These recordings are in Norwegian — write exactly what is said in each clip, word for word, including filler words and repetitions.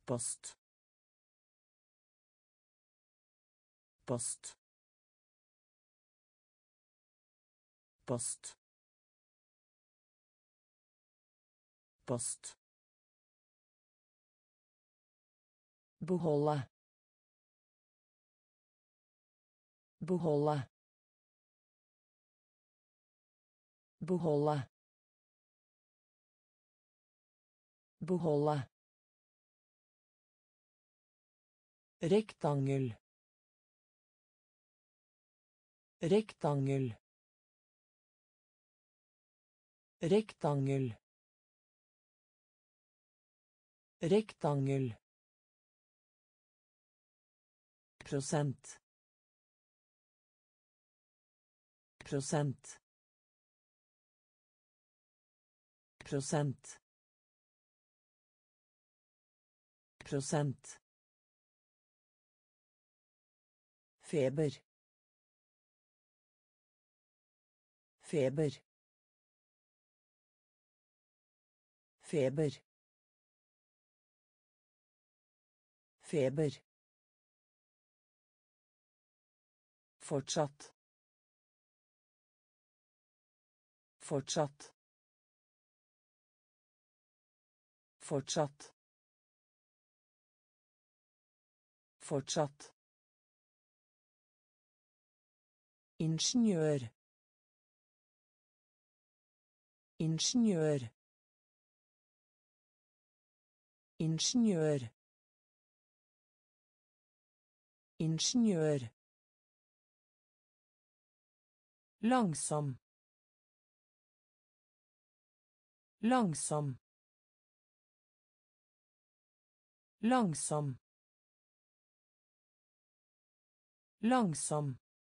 post post post post beholde beholde beholde beholde rektangel rektangel rektangel rektangel prosent prosent prosent prosent feber feber feber feber fortsatt fortsatt fortsatt fortsatt ingeniør ingeniør ingeniør ingeniør langsom langsom langsom langsom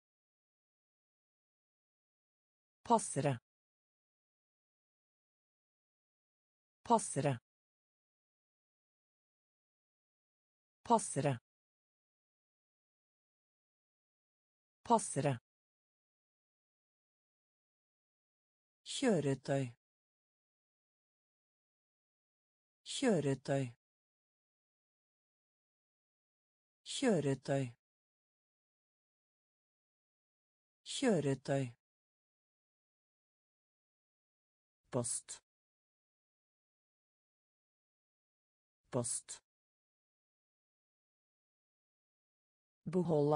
passere passere passere passere kjøretøy kjøretøy kjøretøy kjøretøy post post beholde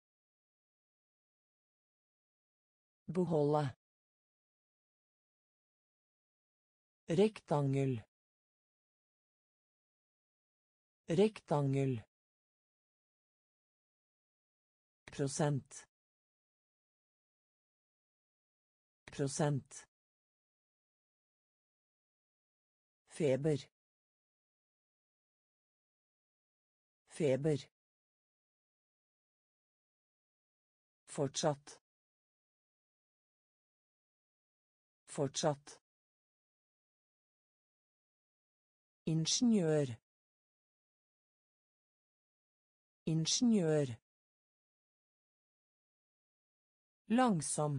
beholde rektangel rektangel prosent prosent feber feber fortsatt fortsatt ingeniør ingeniør langsom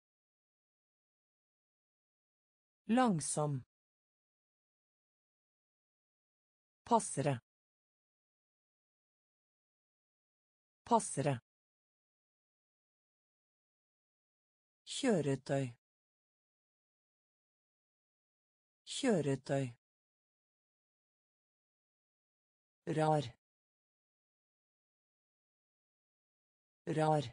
langsom passere passere kjøretøy kjøretøy rar rar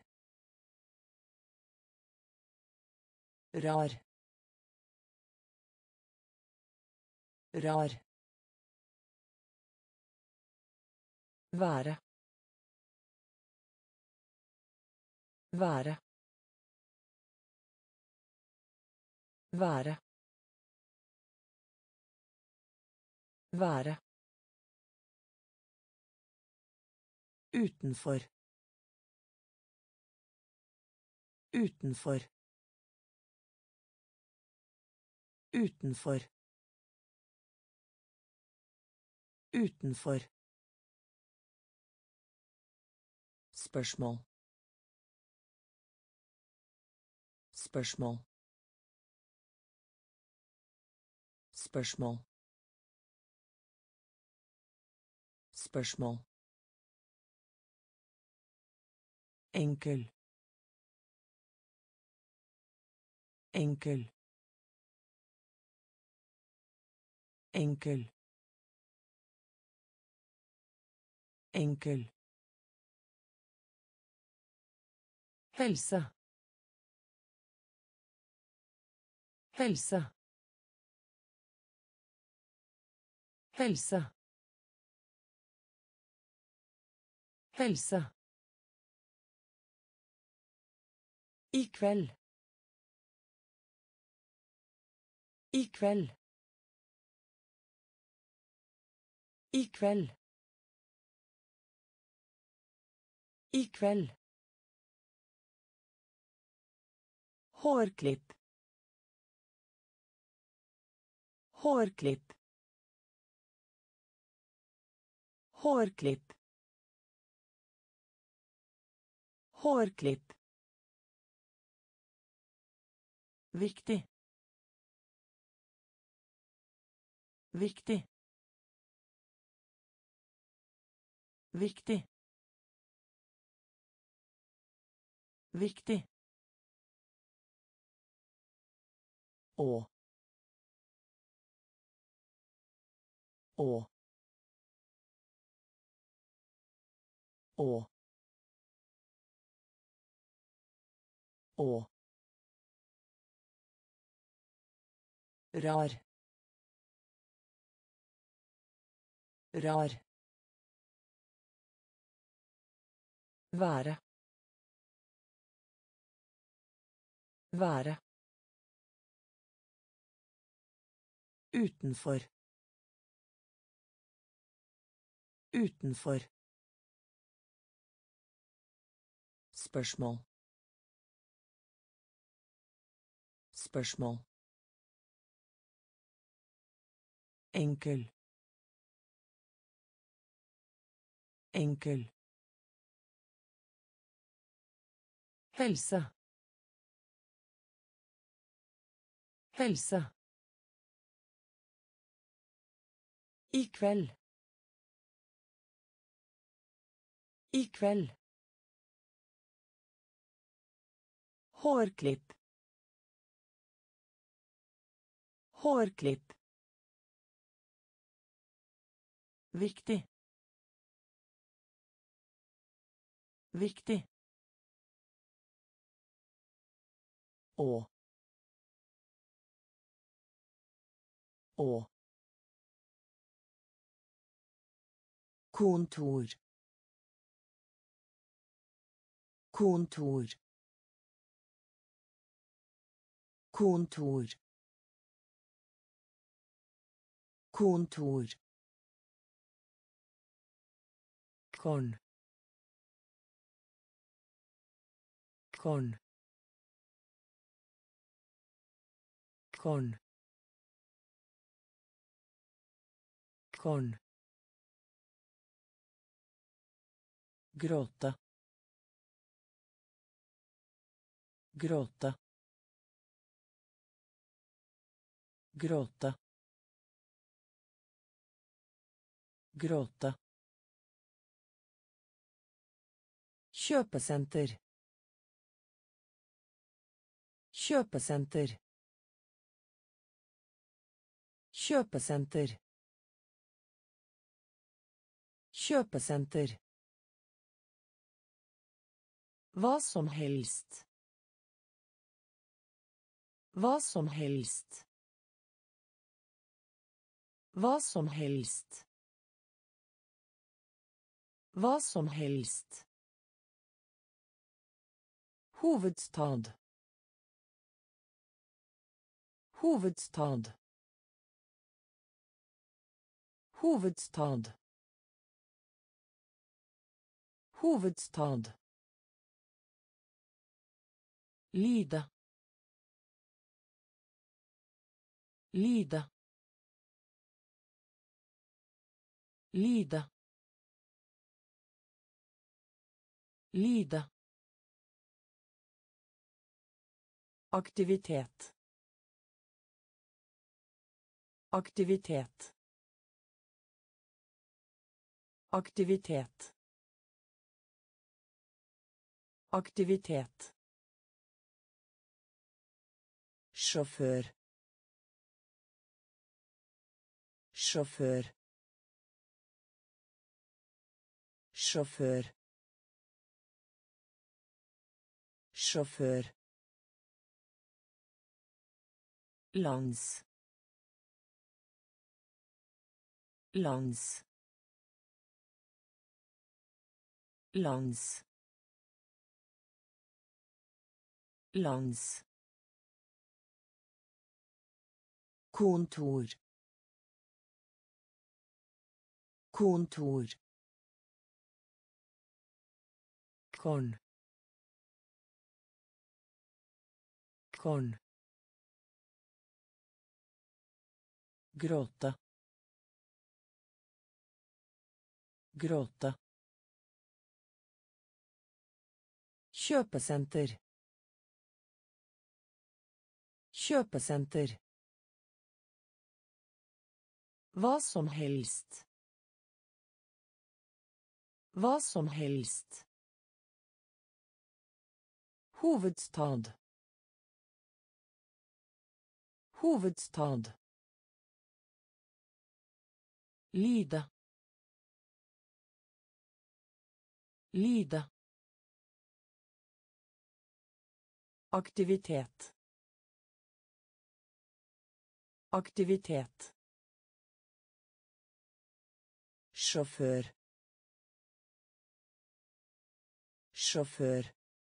rar rar være være være være utenfor utenfor utenfor utenfor spørsmål spørsmål spørsmål Spørsmål. Enkel. Enkel. Enkel. Enkel. Helse. Helse. Helse. Helse. I kveld. I kveld. I kveld. I kveld. Hårklipp. Hårklipp. Hårklipp. Hårklipp. Viktig. Viktig. Viktig. Viktig. Å. Å. Å. Å. Rar. Rar. Være. Være. Utenfor. Utenfor. Spørsmål. Spørsmål. Enkel. Enkel. Helse. Helse. I kveld. I kveld. Hårklipp. Hårklipp. Viktig. Viktig. Å. Å. Kontor. Kontor. Kontor. Kontor. Korn. Korn. Korn. Korn. Gråta. Gråta. Gråta. Gråta. Kjøpesenter. Kjøpesenter. Kjøpesenter. Kjøpesenter. Hva som helst. Hva som helst. Hva som helst. Hva som helst. Hovedstad. Hovedstad. Hovedstad. Hovedstad. Lide. Lide. Lide. Lide. Aktivitet. Aktivitet. Aktivitet. Aktivitet. Sjåfør. Sjåfør. Sjåfør. Sjåfør. Lands. Lands. Lands. Lands. Kontor. Kontor. Korn. Korn. Gråte. Gråte. Kjøpesenter. Kjøpesenter. Hva som helst. Hva som helst. Hovedstad. Hovedstad. Lide. Lide. Aktivitet. Aktivitet. Sjåfør. Sjåfør.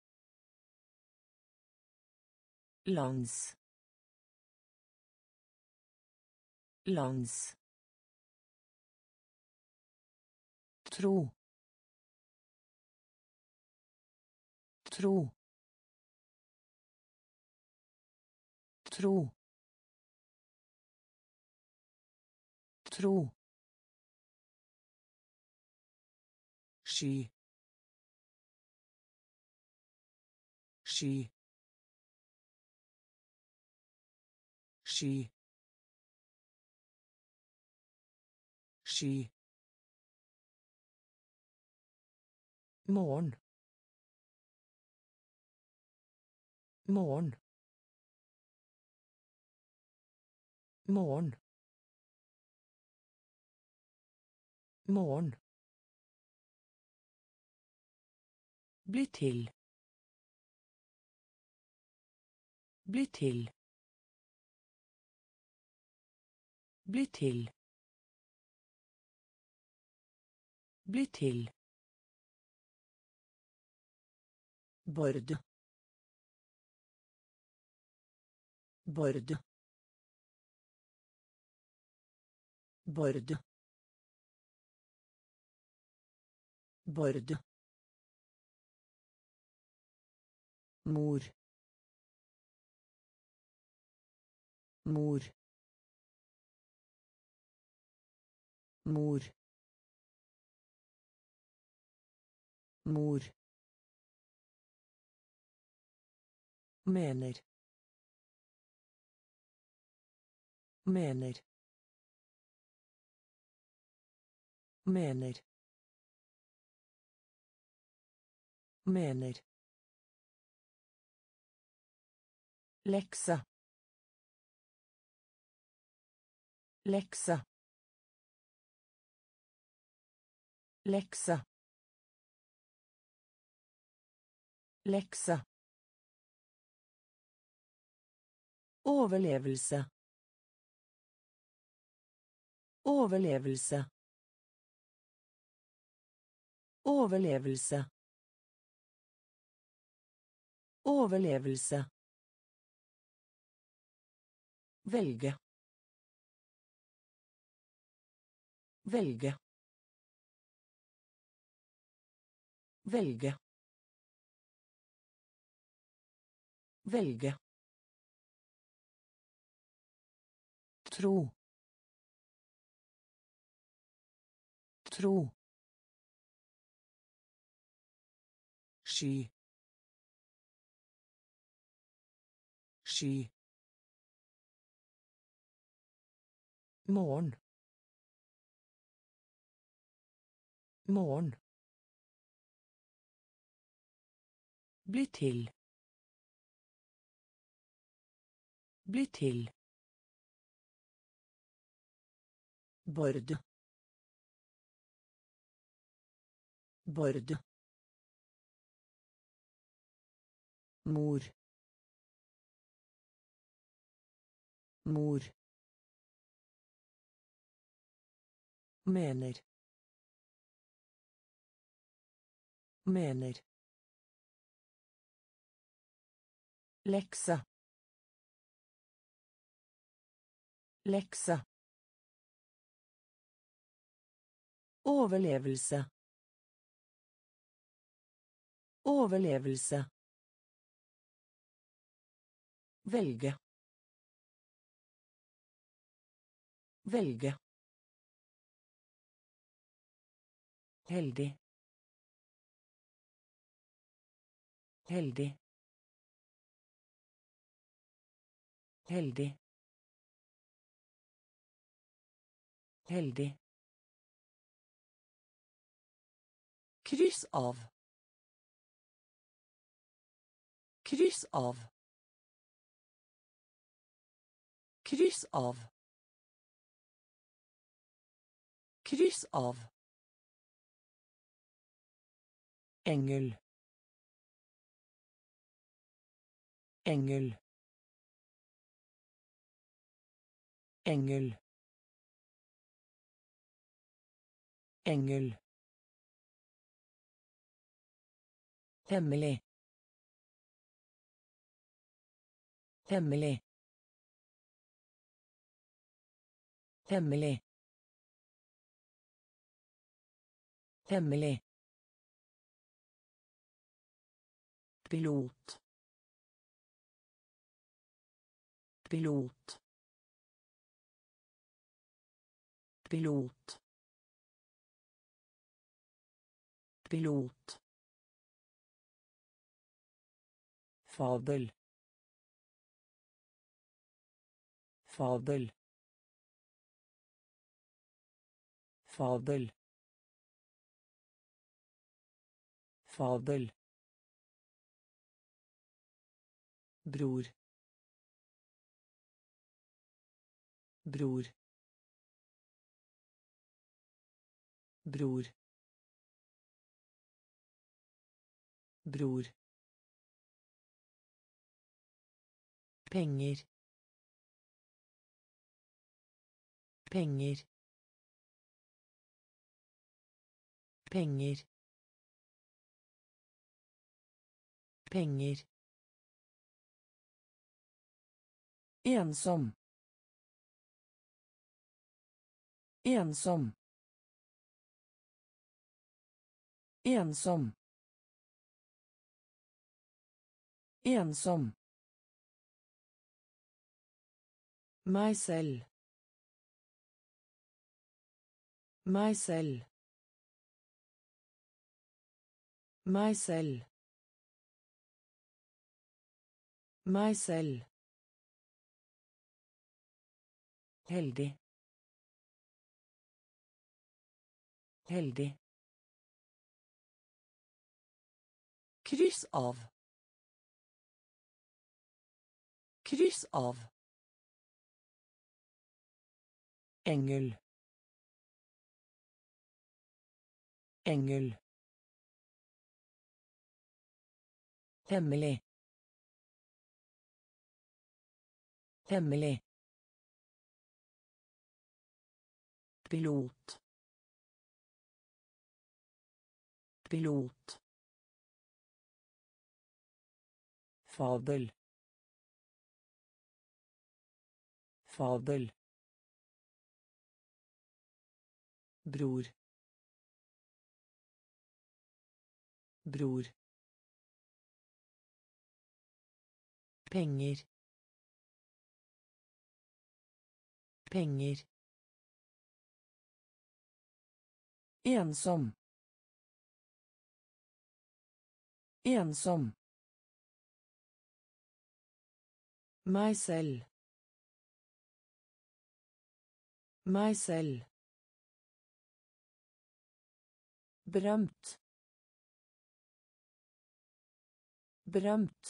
Lands. Lands. Tro. Tro. Tro. Tro. Sky. Sky. Sky. Sky. Morgen. Morgen. Morgen. Morgen. Bli til. Bli til. Bli til. Bli til. Bord. Bord. Bord. Bord. Mor. Mor. Mor. Mor. Mener. Mener. Mener. Mener. Lekse. Lekse. Lekse. Lekse. Overlevelse. Overlevelse. Overlevelse. Overlevelse. Velge. Velge. Velge. Velge. Tro. Tro. Sky. Sky. Morgen. morgen. Bli til. Bli til. Bord. Bord. Mor. Mor. Mener. Mener. Lekse. Lekse. Overlevelse. Overlevelse. Velge. Velge. Heldig. Heldig. Heldig. Heldig. Kryss av. Kryss av. Kryss av. Kryss av. Engel. Engel. Engel. Engel. Hemmelig. Hemmelig. Hemmelig. Hemmelig. Pilot. Pilot. Pilot. Pilot. Fabel. Fabel. Fabel. Fabel. Bror. Bror. Bror. Bror. Penger. Penger. Penger. Penger. Ensom. Ensom. Ensom. Ensom. Meg selv. Meg selv. Meg selv. Meg selv. Heldig. Heldig. Kryss av. Kryss av. Engel. Engel. Hemmelig. Hemmelig. Pilot. Pilot. Fabel. Fabel. Bror. Bror. Penger. Penger. Ensom. Ensom. Meg selv. Meg selv. berømt berømt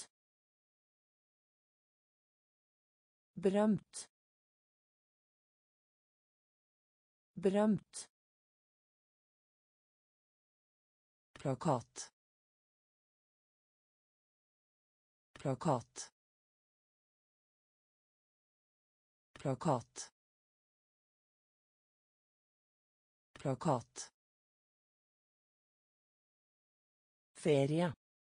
berømt berømt plakat plakat plakat plakat ferie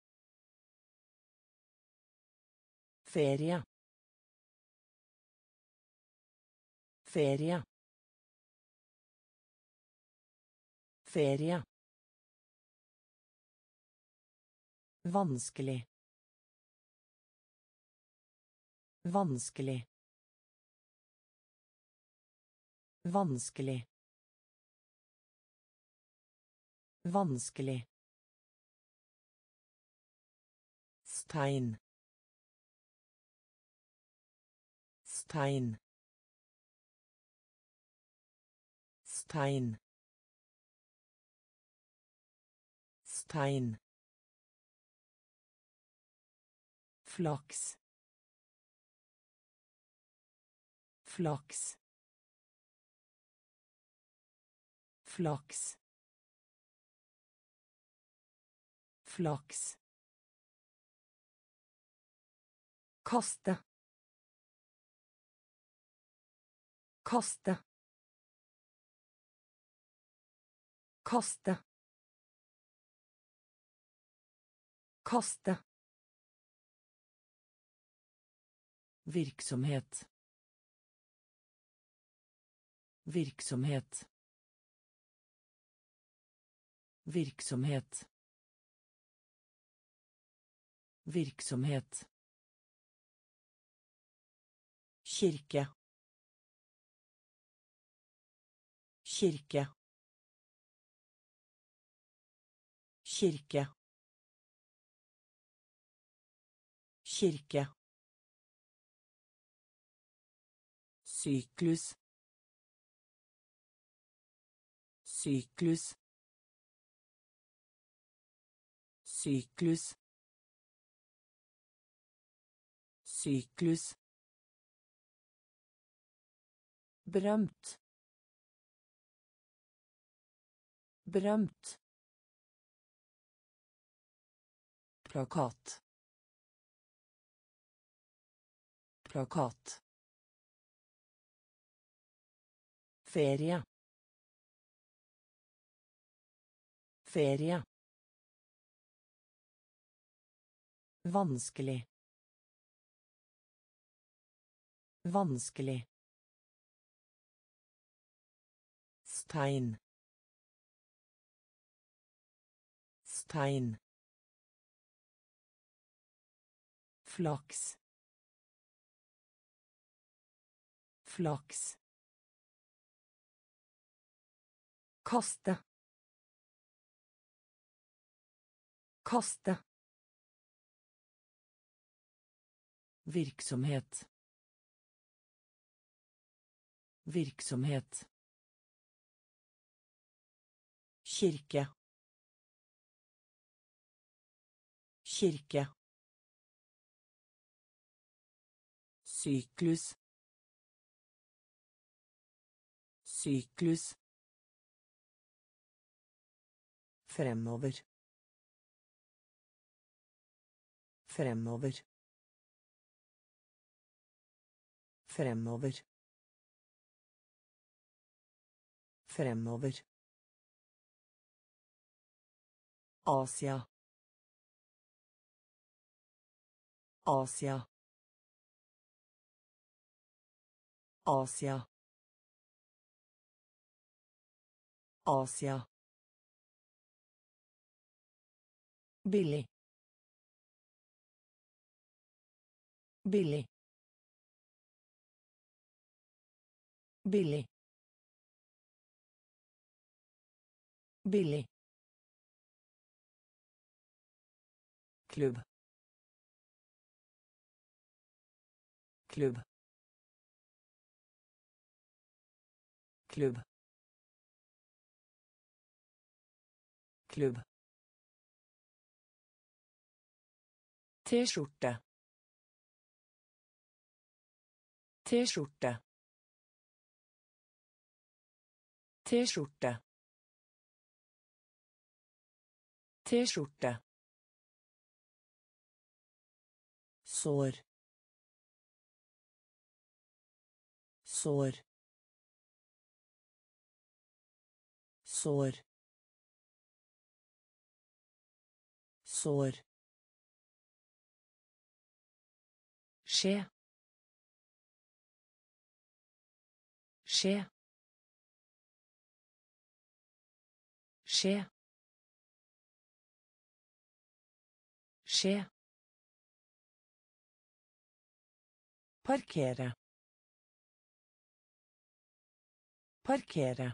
ferie ferie ferie vanskelig vanskelig vanskelig vanskelig stein stein stein stein flaks flaks flaks flaks kaste kaste kaste kaste virksomhet virksomhet virksomhet virksomhet kirke kirke kirke kirke syklus syklus syklus syklus berømt berømt plakat plakat ferie ferie vanskelig vanskelig stein stein flaks flaks kaste kaste virksomhet virksomhet kirke kirke syklus syklus fremover fremover fremover fremover Asia Asia Asia Asia billig billig billig billig klubb klubb klubb klubb, T-skjorte, T-skjorte, T-skjorte, T-skjorte, sår, sår, sår, sår, skje, skje, skje, skje, parkere, parkere,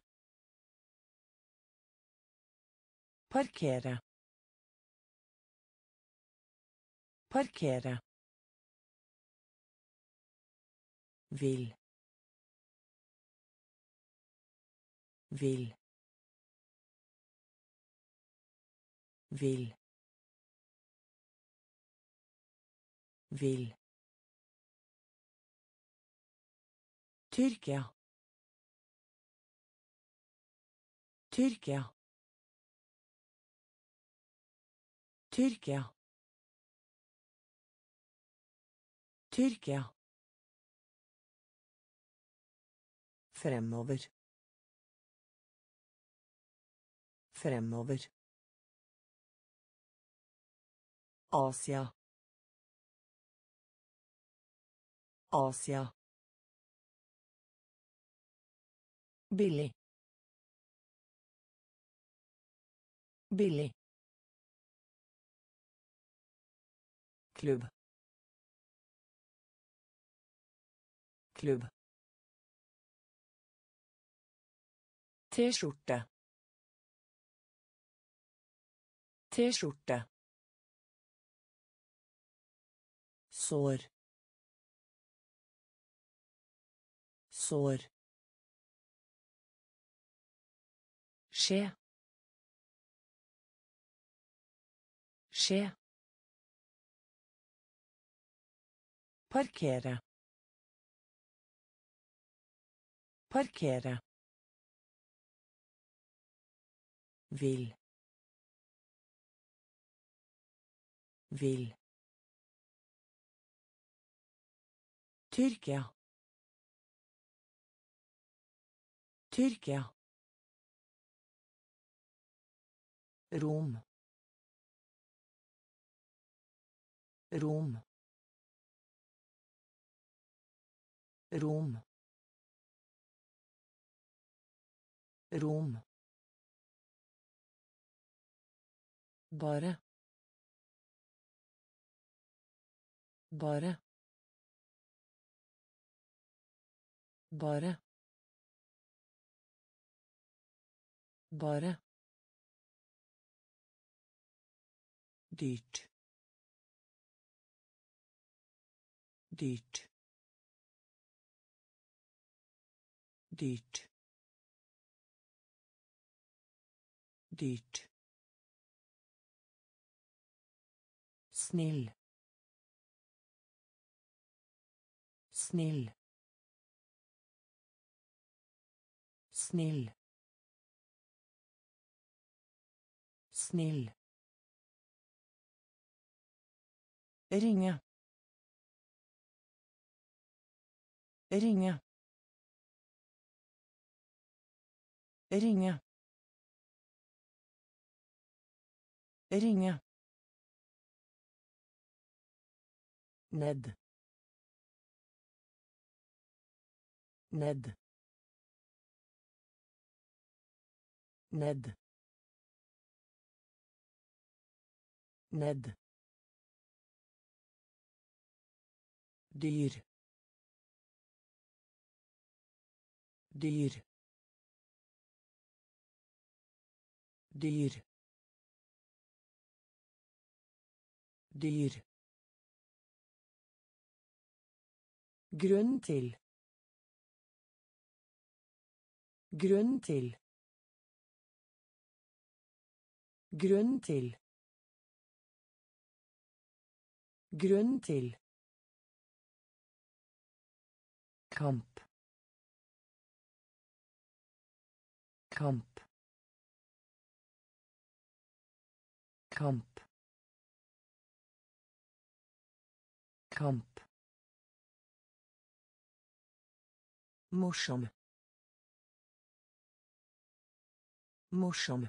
parkere, parkere, vil, vil, vil, vil, Tyrkia, Tyrkia, Tyrkia, Tyrkia, fremover, fremover, Asia, Asia, billig, billig, klubb, klubb, T-skjorte, T-skjorte, sår, sår, skje, skje, parkere, parkere, vil, vil, Tyrkia, Tyrkia, Rom, Rom, Rom, Rom, bare, bare, bare, bare, dyrt, dyrt, dyrt, dyrt, snill, snill, snill, snill, ringe, ringe, ringe, ringe, ned, ned, ned, ned, dyr, dyr, dyr, dyr, grunn til, grunn til, Grunn til. Grunn til. Kamp. Kamp. Kamp. Kamp. Morsom. Morsom.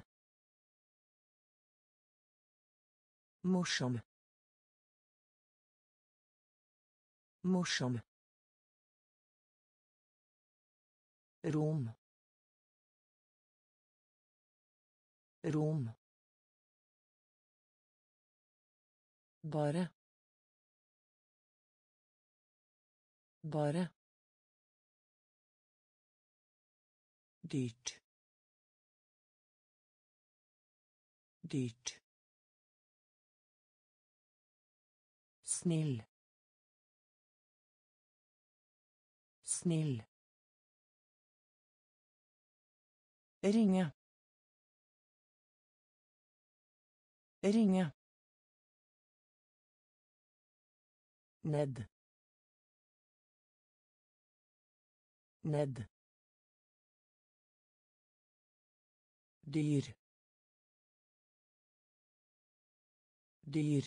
Morsom. Morsom. Rom. Rom. Bare. Bare. Dyrt. Dyrt. Snill. Snill. Ringe. Ringe. Ned. Ned. Dyr. Dyr.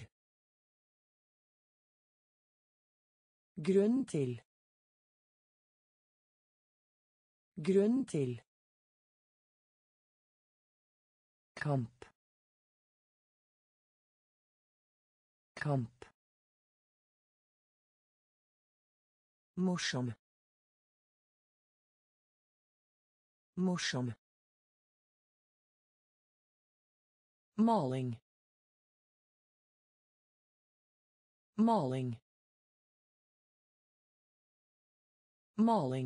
Grunn til. Grunn til. Kamp. Kamp. Morsom. Morsom. Maling. Maling. Maling.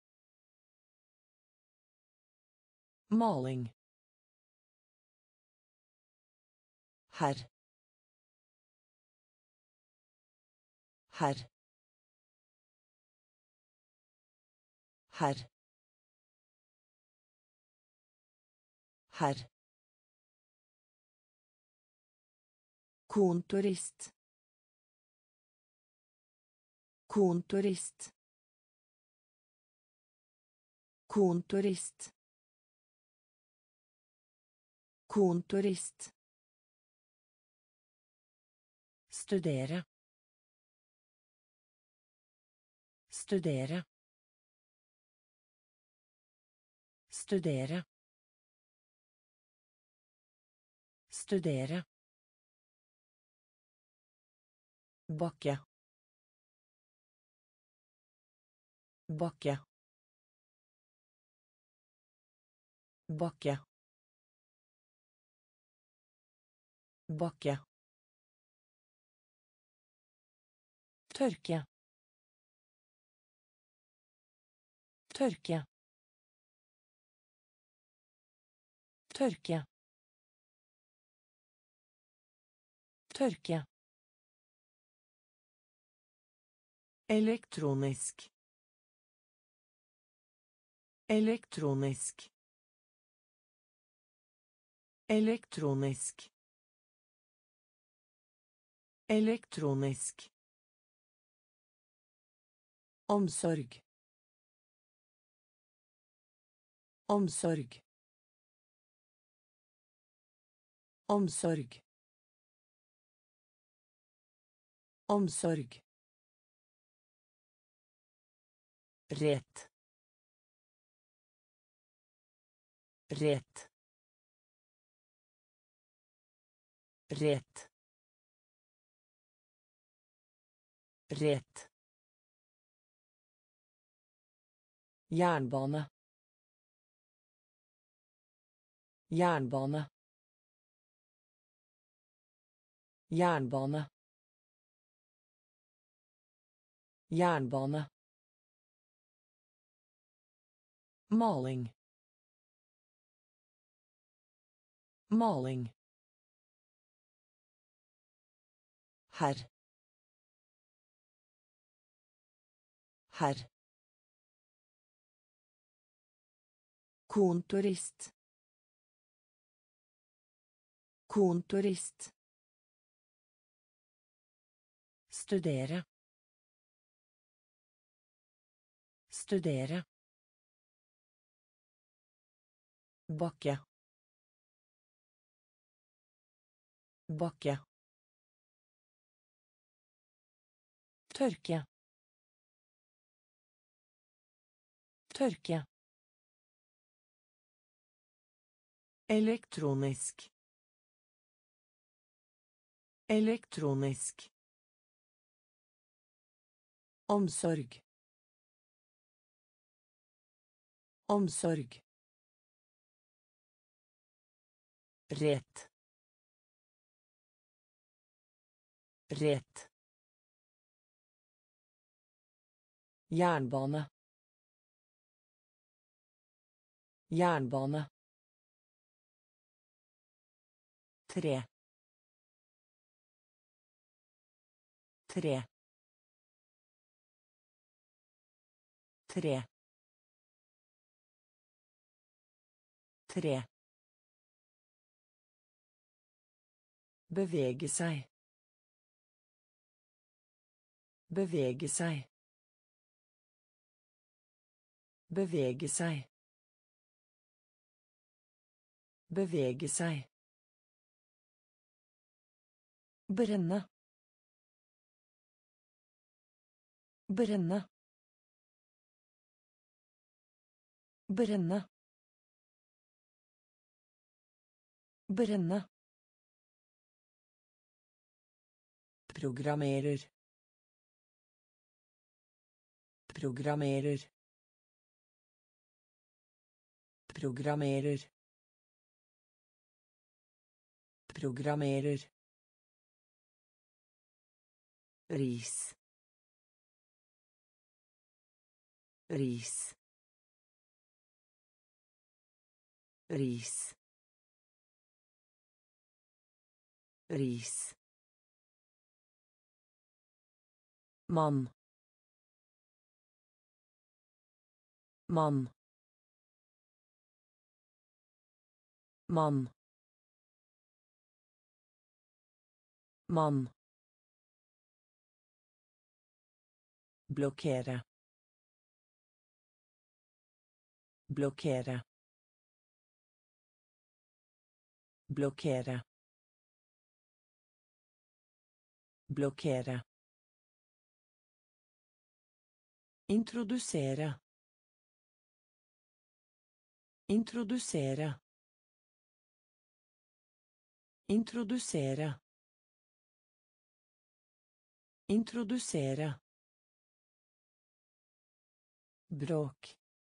Maling. Herr. Herr. Herr. Herr. Kontorist. Kontorist. Kontorist. Kontorist. Studere. Studere. Studere. Studere. Bakke. Bakke. Bakke. Bakke. Tørke. Tørke. Tørke. Tørke. Elektronisk. Elektronisk. Elektronisk. Elektronisk. Omsorg. Omsorg. Omsorg. Omsorg. Rett. Rett. Rett. Rett. Jernbane. Jernbane. Jernbane. Jernbane. Maling. Maling. Herr. Herr. Kontorist. Kontorist. Studere. Studere. Bakke. Bakke. Tørke. Tørke. Elektronisk. Elektronisk. Omsorg. Omsorg. Rett. Rett. Jernbane. Jernbane. Tre. Tre. Tre. Tre. Bevege seg. Bevege seg. Bevege seg. Bevege seg. Brenne. Brenne. Brenne. Brenne. Programmerer. Programmerer. Programmerer. Programmerer. Ris. Ris. Ris. Ris. Mann. Mann. Mann. Mann. Blokkere. Blokkere. Blokkere. Blokkere. Introdusere. Introdusere. Introdusere. Introdusere. Bråk.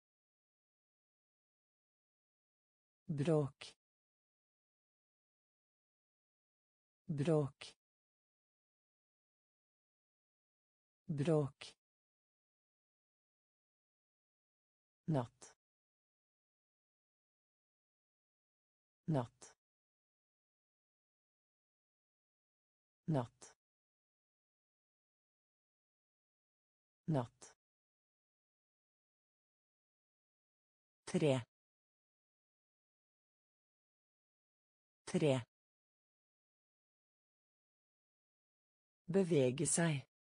Bråk. Bråk. Bråk. Natt. Natt. Natt. Natt. Tre. Tre. Bevege seg.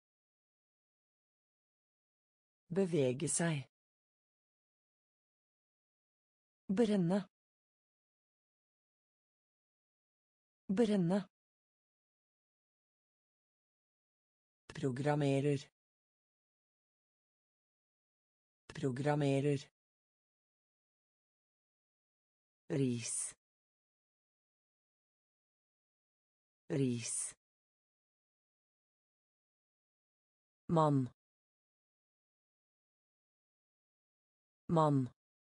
Bevege seg. Brenne. Brenne. Programmerer. Programmerer. Ris. Ris. Mann. Mann.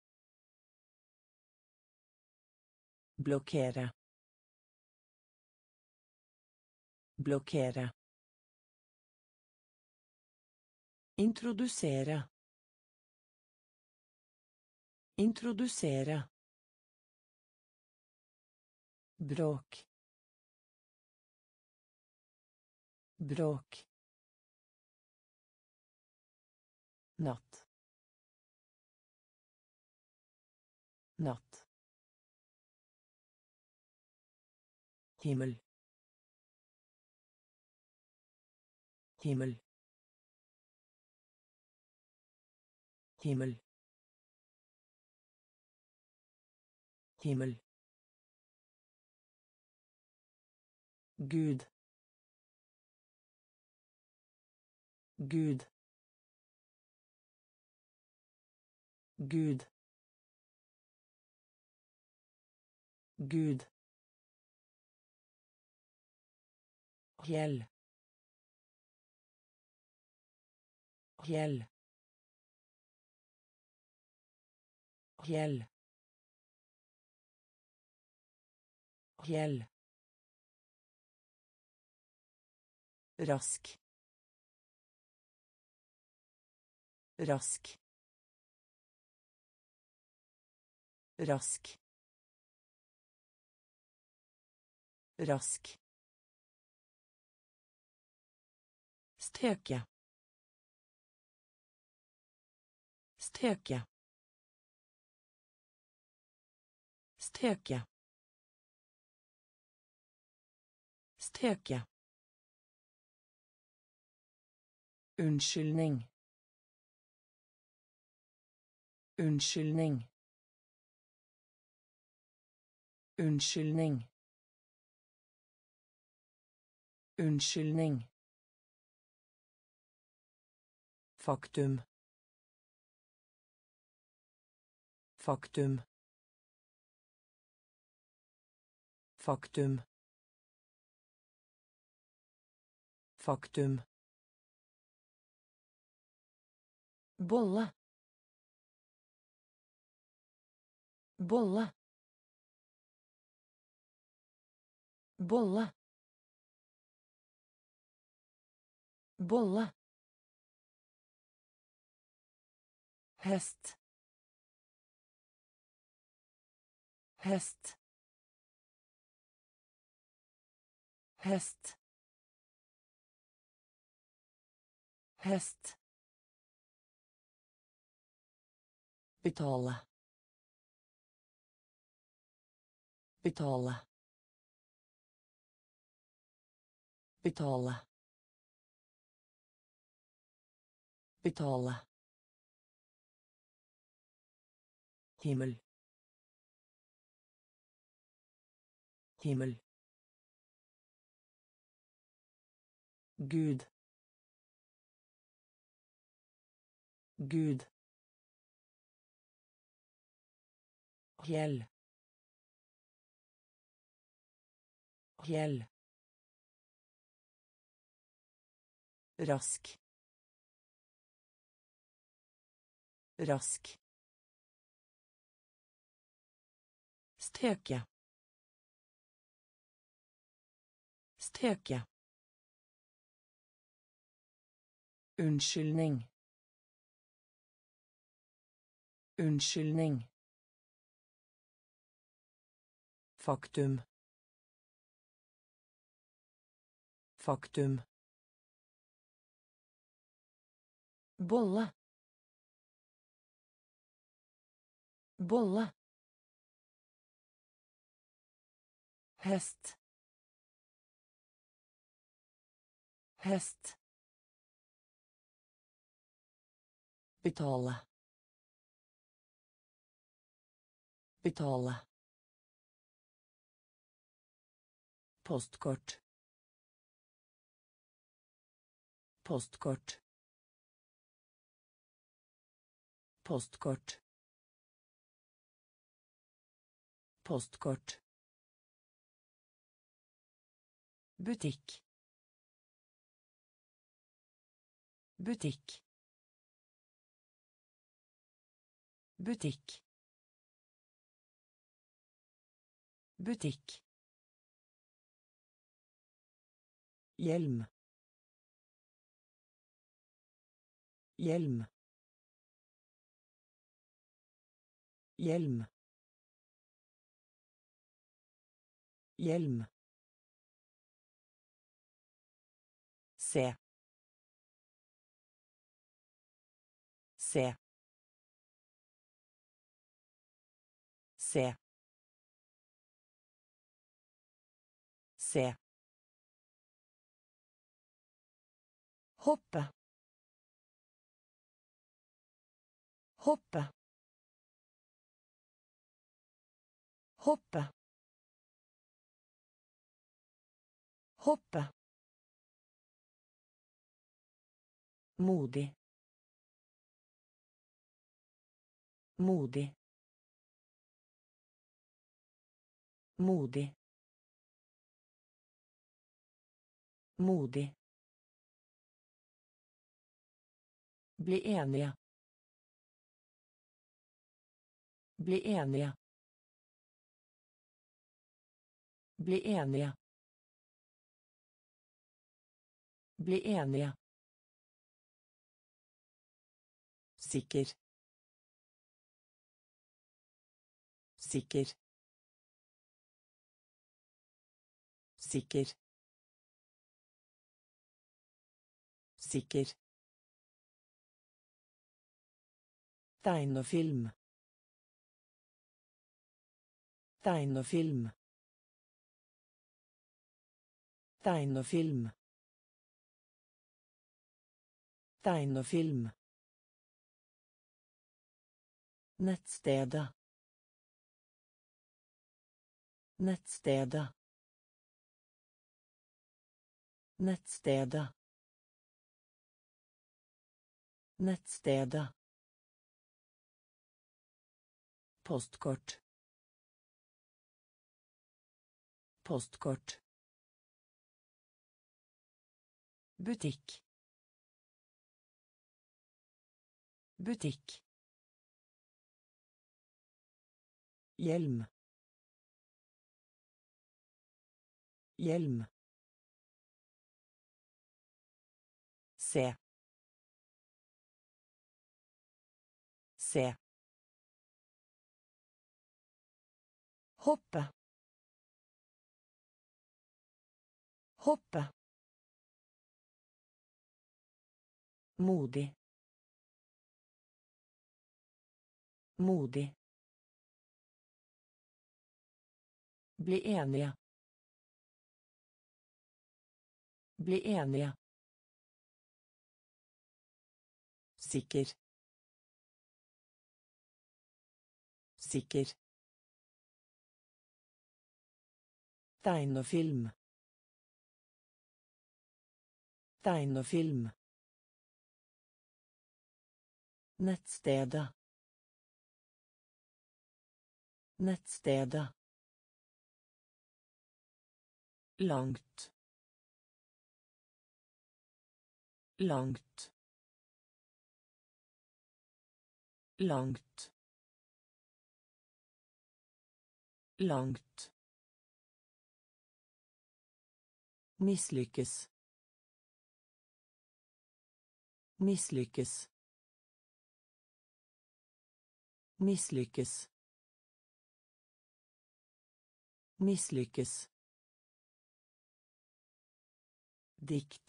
Blokkere. Blokkere. Introdusere. Introdusere. Bråk. Bråk. Natt. Natt. Himmel. Himmel. Himmel. Himmel. Gud. Gud. Gud. Gud. Fjell. Fjell. Fjell. Fjell. Rask. Rask. Rask. Rask. Steke. Steke. Steke. Steke. Unnskyldning. Unnskyldning. Unnskyldning. Unnskyldning. Faktum. Faktum. Faktum. Faktum. Bolle. Bolle. Bolle. Bolle. Hest. Hest. Hest. Hest. Betale. Betale. Betale. Betale. Himmel. Himmel. Gud. Gud. Fjell. Fjell. Rask. Rask. Steke. Steke. Unnskyldning. Unnskyldning. Faktum. Faktum. Bolle. Bolle. Hest. Hest. Betale. Betale. Postkort. Postkort. Postkort. Postkort. Butikk. Butikk. Butikk. Butikk. Hjelm. Hjelm. Hjelm. Hjelm. Se. Se. Se. Se. Hoppe. Hoppe. Hoppe. Hoppe. Modig. Modig. Modig. Modig. Bli enige. Bli enige. Bli enige. Bli enige. Sikker. Sikker. Sikker. Sikker. Tegnefilm. Tegnefilm. Tegnefilm. Tegnefilm. Nettstedet. Nettstedet. Nettstedet. Nettstedet. Postkort. Postkort. Butikk. Butikk. Hjelm. Hjelm. Se. Se. Hoppe. Hoppe. Modig. Modig. Bli enige. Bli enige. Sikker. Sikker. Tegnefilm. Tegnefilm. Nettstedet. Nettstedet. Langt. Langt. Langt. Langt. Mislykkes. Mislykkes. Mislykkes. Mislykkes. Dikt.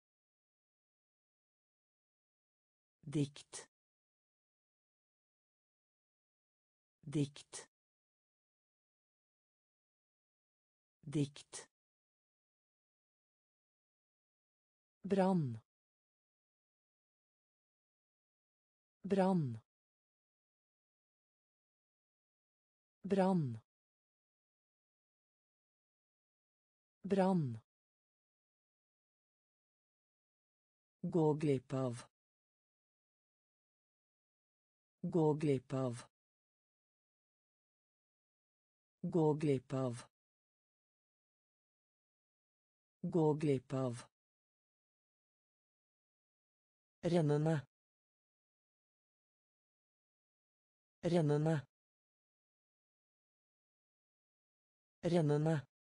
Dikt. Dikt. Dikt. Brann. Brann. Brann. Brann. Gå glipp av. Gå glipp av. Gå glipp av. Gå glipp av. Rennende. Rennende. Rennende.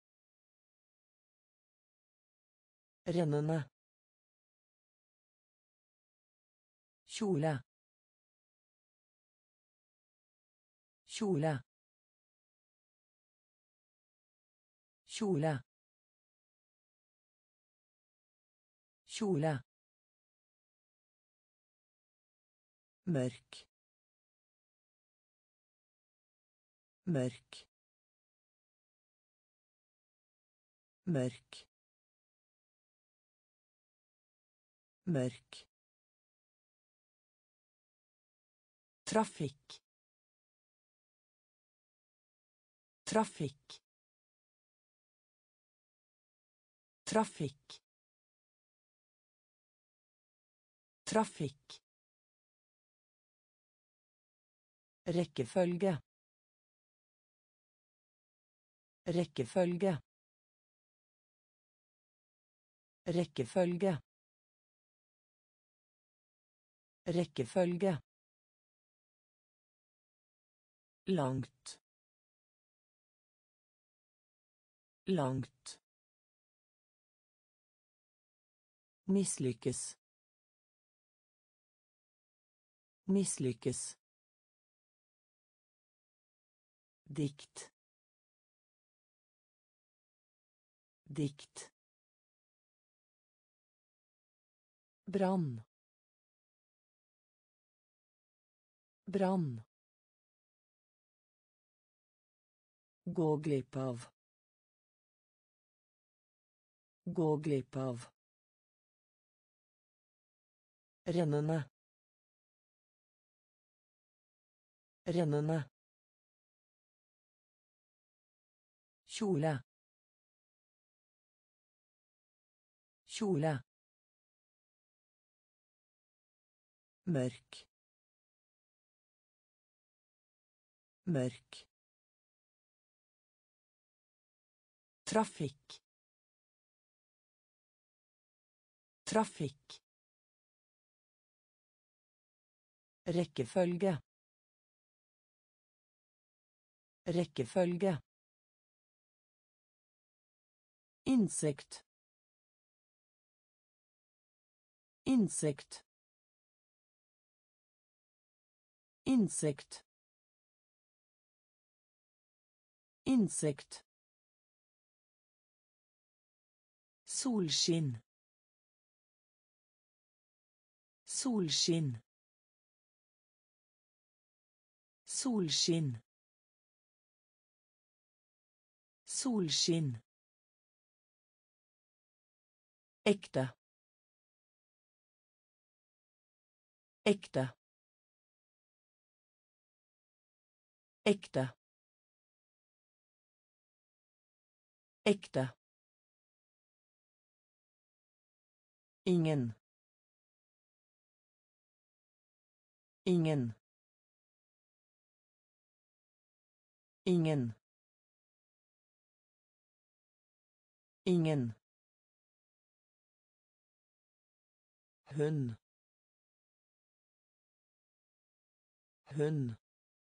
Rennende. Kjole. Kjole. Kjole. Kjole. Mørk. Mørk. mörk mörk Trafik. Trafik. Trafik. Trafik. Rekkefølge. Rekkefølge. Rekkefølge. Rekkefølge. Langt. Langt. Misslyckes. Misslyckes. Dikt. Dikt. Brann. Brann. Gå glipp av. Gå glipp av. Rennende. Rennende. Kjole. Kjole. Mørk. Mørk. Trafik. Trafik. Rekkefølge. Rekkefølge. Insekt. Insekt. Insekt. Insekt. Solskinn. Solskinn. Solskinn. Solskinn. Ekte. Ekte. Ekte. Ekte. Ingen. Ingen. Ingen. Ingen. Hund. Hund.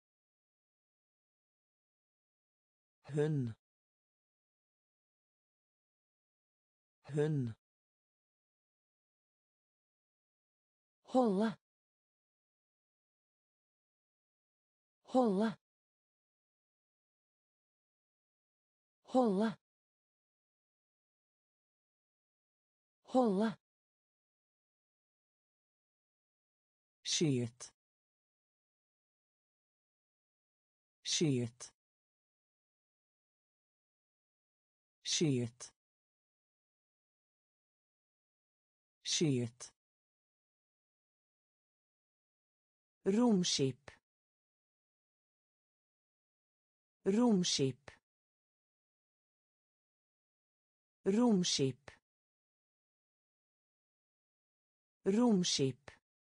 Hund. Hund. Holde. Holde. Holde. Holde. Skyet. Skyet. Skyet. Skyet. Romskip. Romskip. Romskip. Romskip.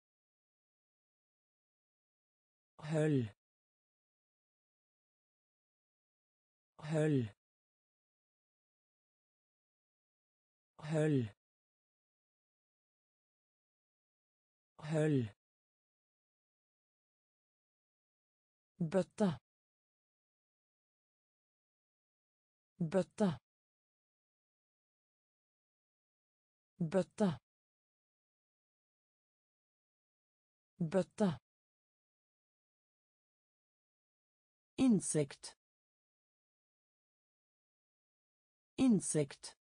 Høll. Høll. Høll. Høll. Bøtte. Bøtte. Bøtte. Bøtte. Insekt. Insekt.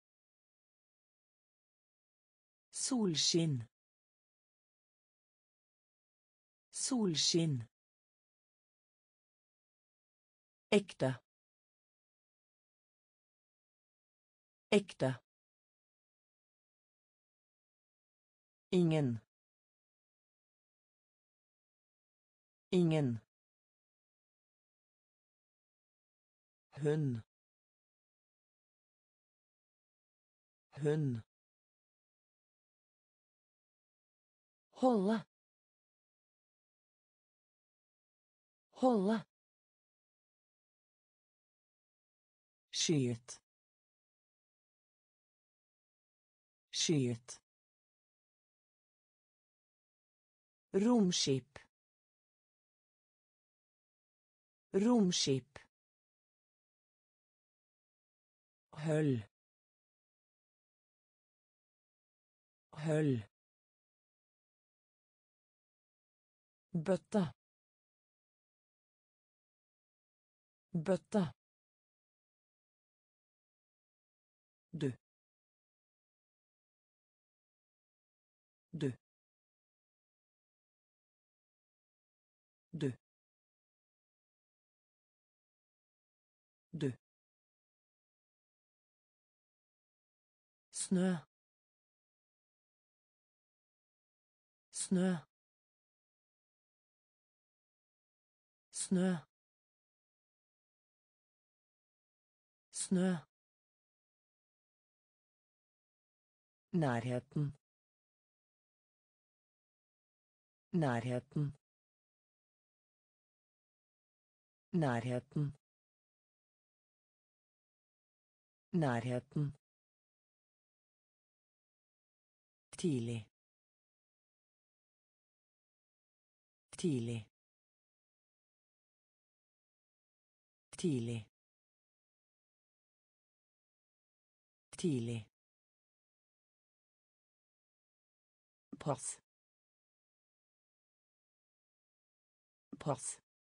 Solskinn. Solskinn. Ekte. Ekte. Ingen. Ingen. Hund. Hund. Holde. Holde. Skyet. Skyet. Romskip. Romskip. Høll. Høll. Bøtte. Bøtte. Du. Du. Du. Du. Snø. Snø. Snø. Snø. Nærheten. Nærheten. Nærheten. Nærheten. Tidlig. Tidlig. Tidlig. Tidlig. Pass. Pass.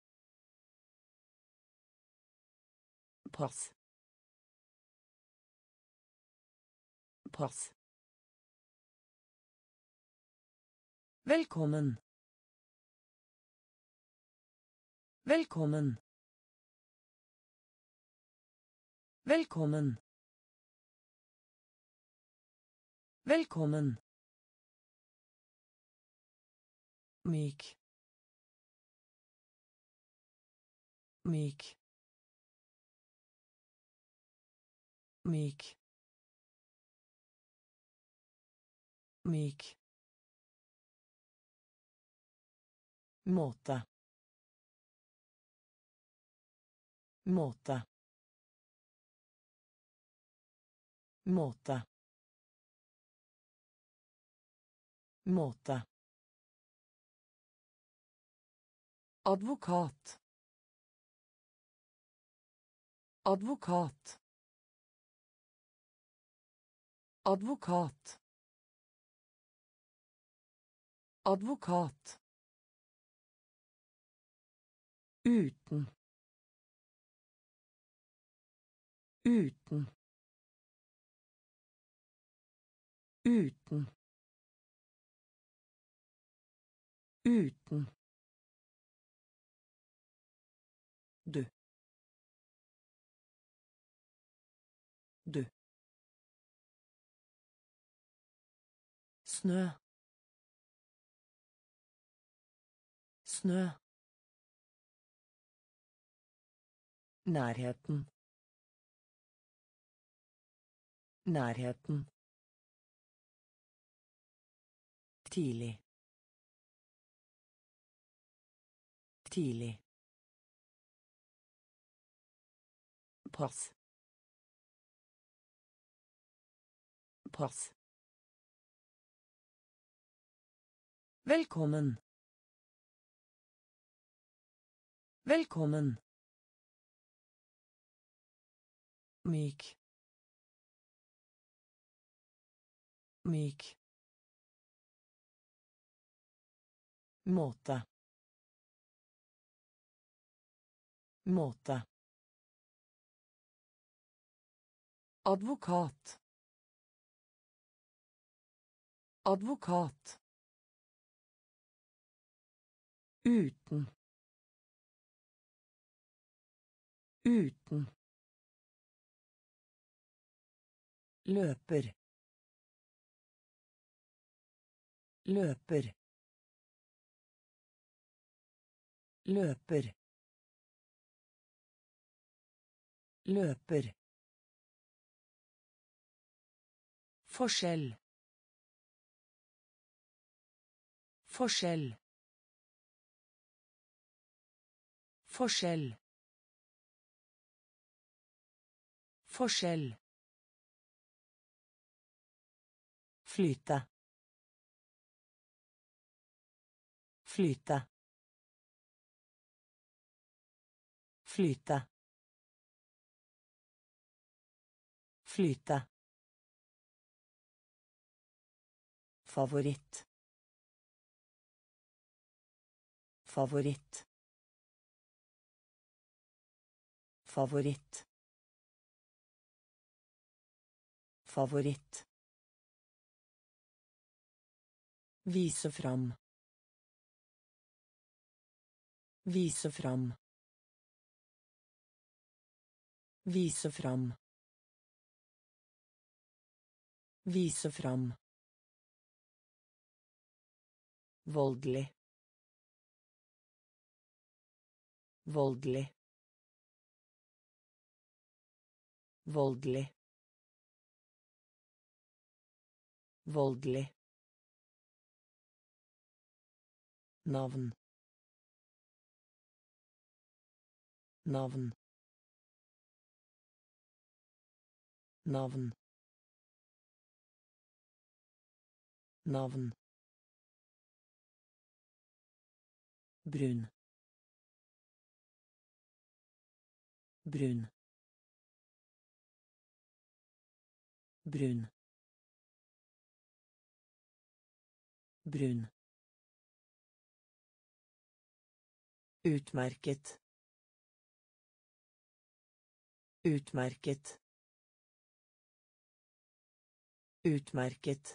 Pass. Pass. Velkommen. Velkommen. Velkommen. Velkommen. Myk. Myk. Myk. Myk. Måte. Måte. Måte. Måte. Advokat. Advokat. Advokat. Advokat. Uten. Uten. Uten. Uten. Du. Du. Snø. Snø. Nærheten. Nærheten. Tidlig. Tidlig. Pass. Pass. Velkommen. Velkommen. Myk. Myk. Måte. Måte. Advokat. Advokat. Uten. Uten. Løper. Løper. Løper. Løper. Forskjell. Forskjell. Forskjell. Forskjell. Flyte. Flyte. Flyte. Flyte. Favoritt. Favoritt. Favoritt. Favoritt. Vise fram. Vise fram. Vise fram. Vise fram. Voldelig. Voldelig. Voldelig. Voldelig. Navn. Navn. Navn. Navn. Brun. Brun. Brun. Brun. Utmerket. Utmerket. Utmerket.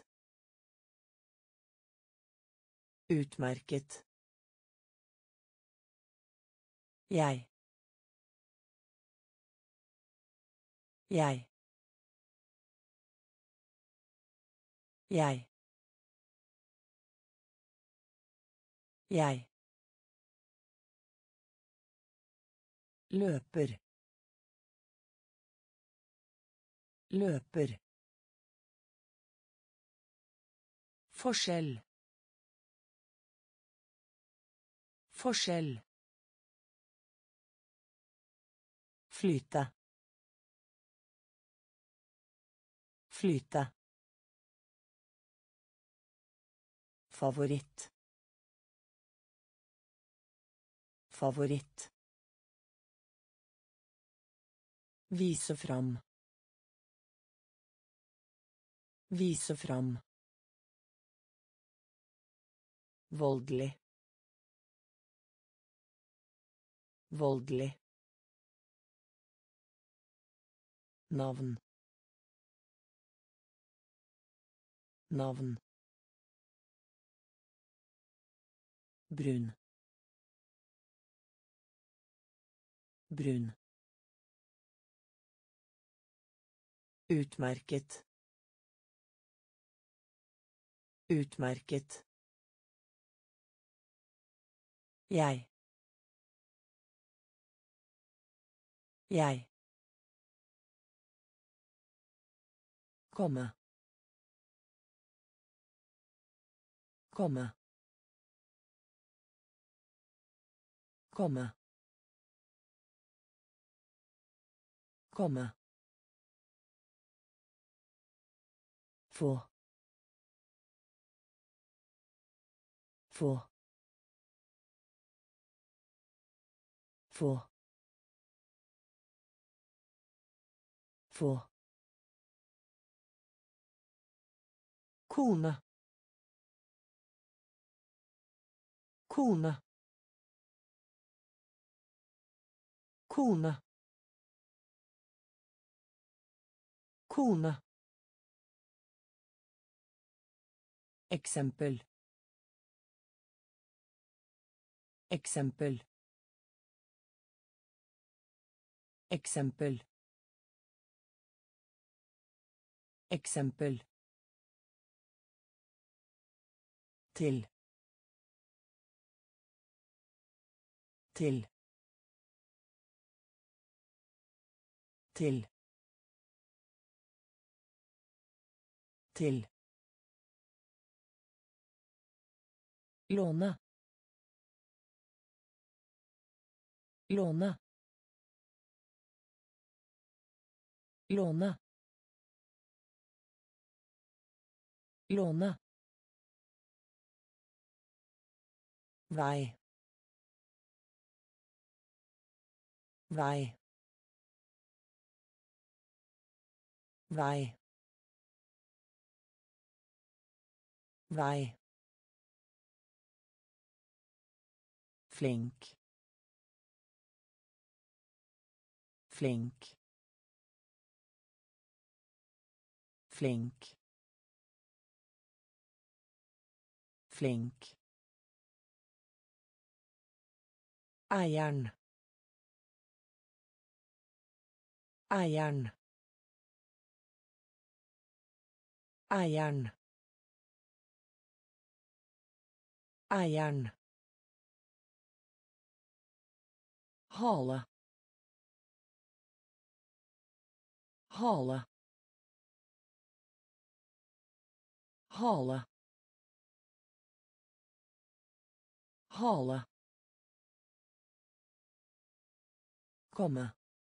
Utmerket. Jeg. Jeg. Jeg. Jeg. Løper. Løper. Forskjell. Forskjell. Flyte. Flyte. Favoritt. Favoritt. Vise fram. Vise fram. Voldelig. Voldelig. Navn. Navn. Brun. Brun. Utmerket. Utmerket. Jeg. Jeg. Komme. Komme. Komme. Komme. Få. Få. Få. Få. Kone. Kone. Kone. Kone. Eksempel. Eksempel. Eksempel. Eksempel. Til. Til. Til. Til. Låne. Låne. Låne. Låne. Vei. Vei. Vei. Vei. Flink. Flink. Flink. Flink. Eieren. Eieren. Eieren. Eieren. Hale. Hale. Hale. Hale. Komme.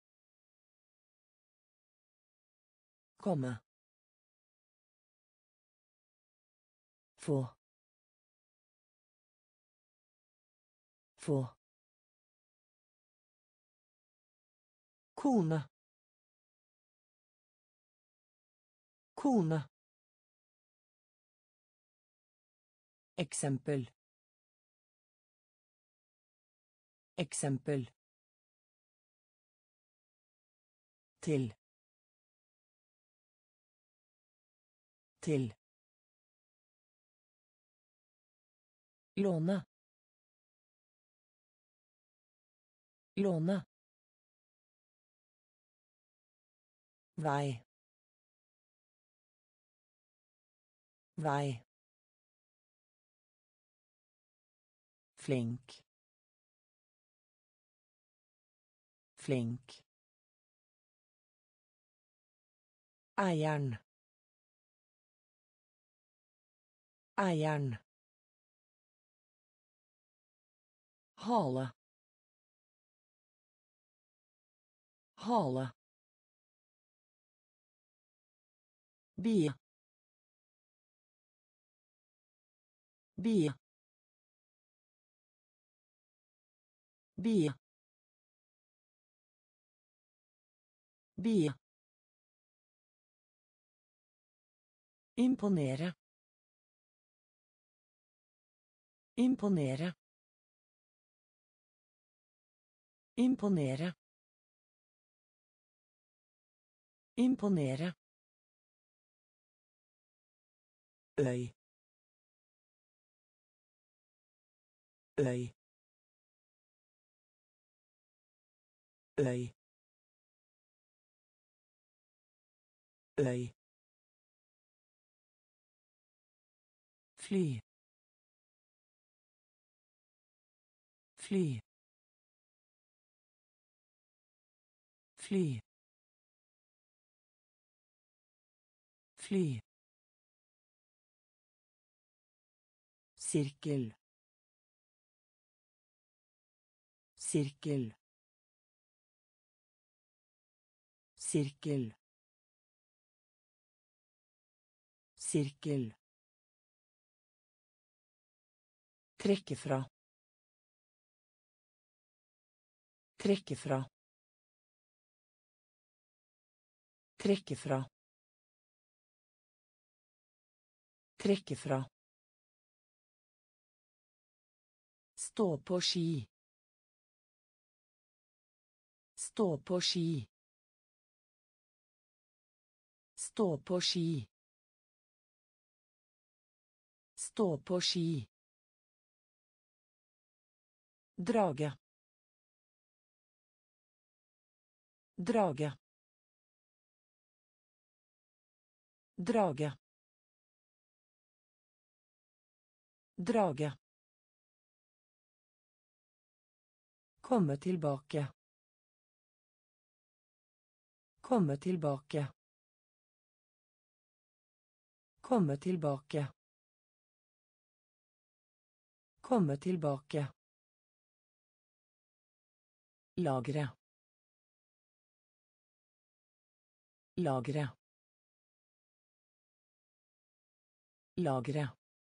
Komme. Få. Få. Kone. Kone. Eksempel. Eksempel. Til. Til. Låne. Låne. Vei. Vei. Flink. Flink. Eieren. Eieren. Hale. Hale. Bie. Bie. Bie. Bie. Imponere. Imponere. Imponere. Imponere. Øy. Øy. Øy. Øy. Fly. Fly. Fly. Fly. Sirkel. Sirkel. Sirkel. Sirkel. Trekke fra. Trekke fra. Trekke fra. Trekke fra. Stå på ski. Stå på ski. Stå på ski. Stå på ski. Drage. Drage. Drage. Drage. Komme tilbake. Komme tilbake. Komme tilbake. Komme tilbake. Lagre. Lagre. Lagre.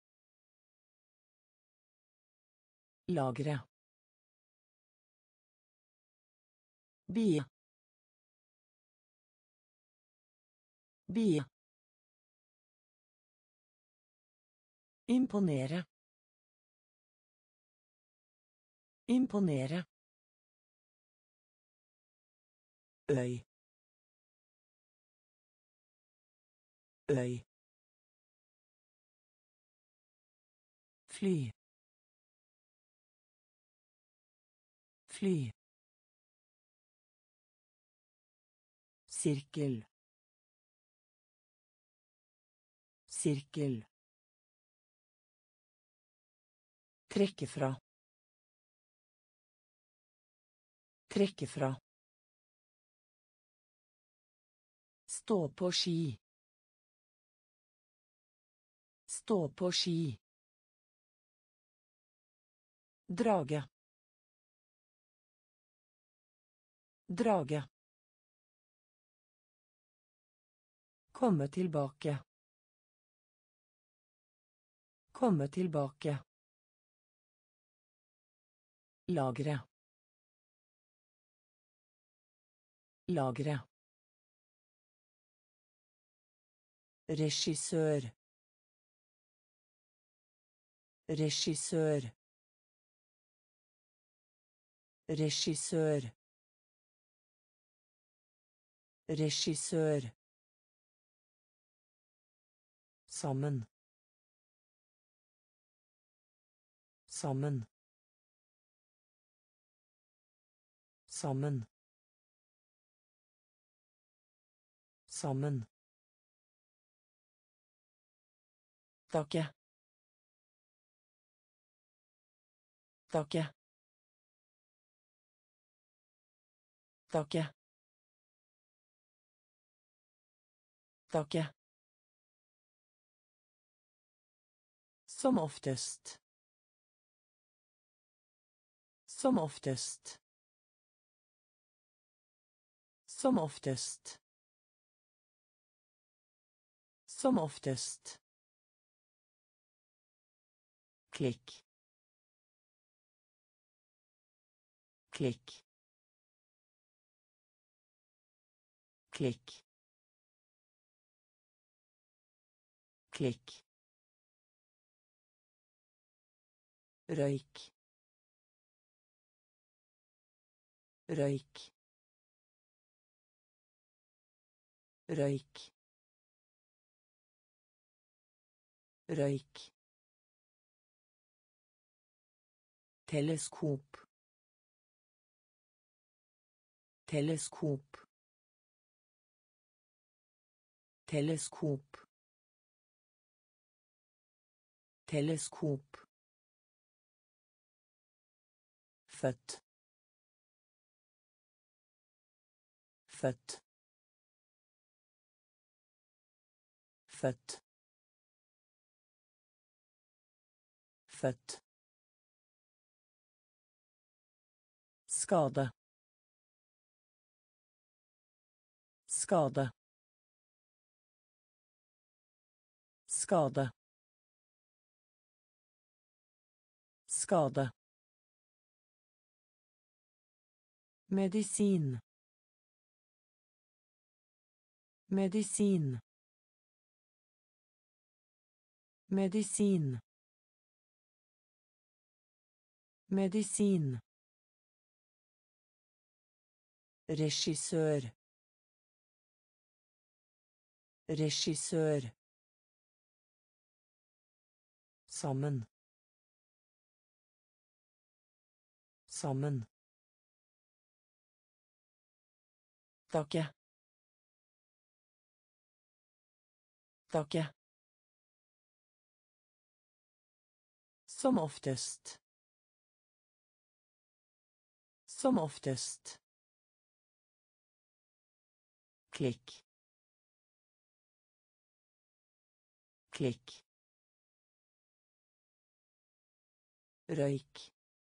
Lagre. Bie. Bie. Imponere. Imponere. Øy. Øy. Fly. Fly. Sirkel. Sirkel. Trekke fra. Trekke fra. Stå på ski. Stå på ski. Drage. Drage. Komme tilbake. Komme tilbake. Lagre. Lagre. Regissør. Regissør. Regissør. Regissør. Sammen. Sammen. Sammen. Sammen. Takke. Takke. Takke. Takke. Som oftest. Som oftest. Som oftest. Som oftest. Klikk. Klikk. Klikk. Klikk. Røyk. Røyk. Røyk. Røyk. Teleskop. Teleskop. Teleskop. Teleskop. Født. Født. Født. Født. Skade. Skade. Skade. Skade. Medisin. Medisin. Medisin. Medisin. Regissør. Regissør. Sammen. Sammen. Takke. Isstake. Som oftest. Som oftest. Klikk. Klikk. Røyk.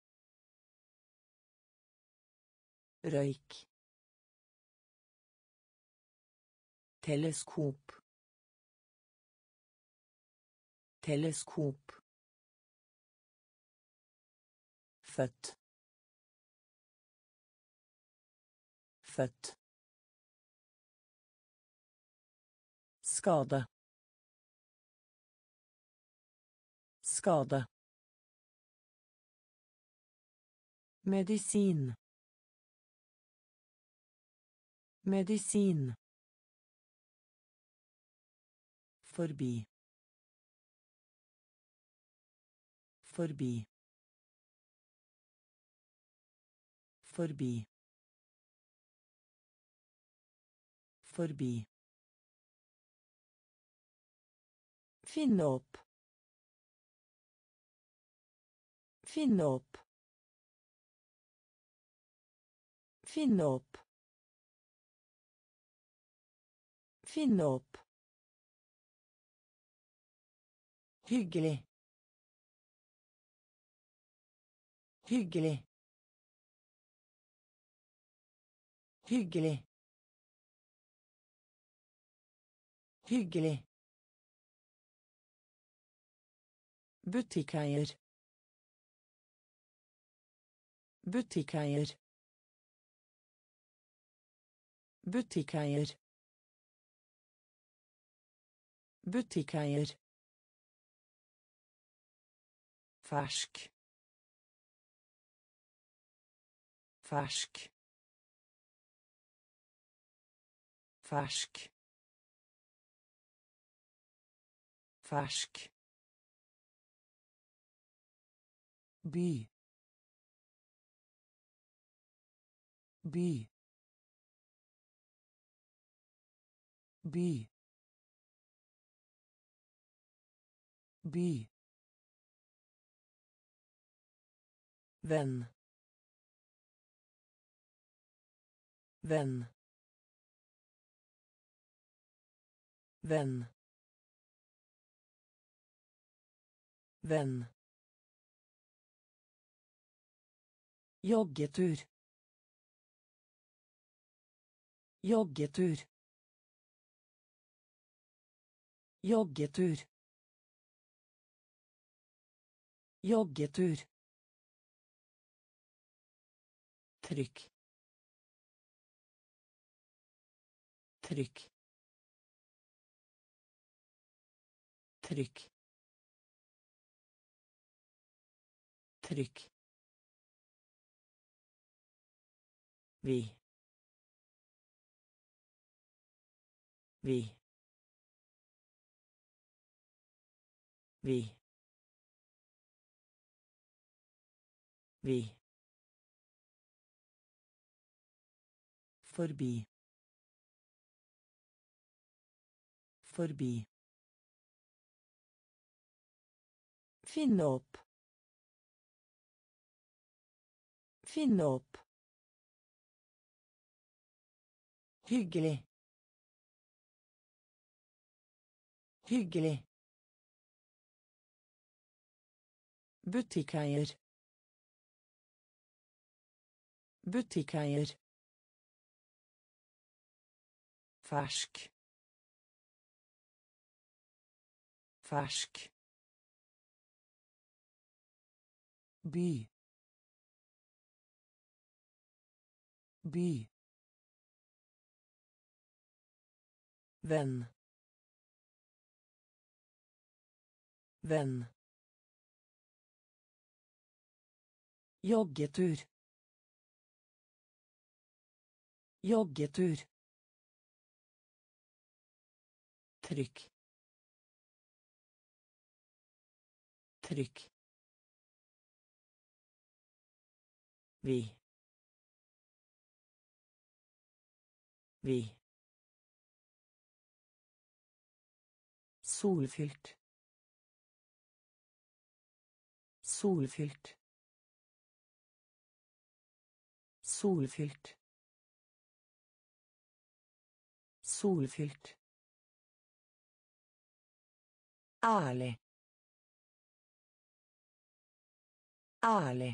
Røyk. Teleskop. Teleskop. Født. Født. Skade. Skade. Medisin. Medisin. Forbi. Forbi. Forbi. Forbi. Finne opp. Finne opp. Finne opp. Finne opp. Hyggelig. Hyggelig. Hyggelig. Hyggelig. Butikkeier. Butikkeier. Butikkeier. Butikkeier. Fersk. Fersk. Fersk. Fersk. By. By. By. By. Venn. Venn. Venn. Venn. Joggetur. Joggetur. Joggetur. Joggetur. Trykk. Trykk. Trykk. Trykk. Vi. Vi. Vi. Vi. Forbi. Forbi. Finne opp. Finne opp. Hyggelig. Hyggelig. Butikkeier. Butikkeier. Fersk. Fersk. By. By. Venn. Venn. Joggetur. Joggetur. Trykk. Trykk. Vi. Vi. Solfylt. Solfylt. Solfylt. Solfylt. Ærlig. Ærlig.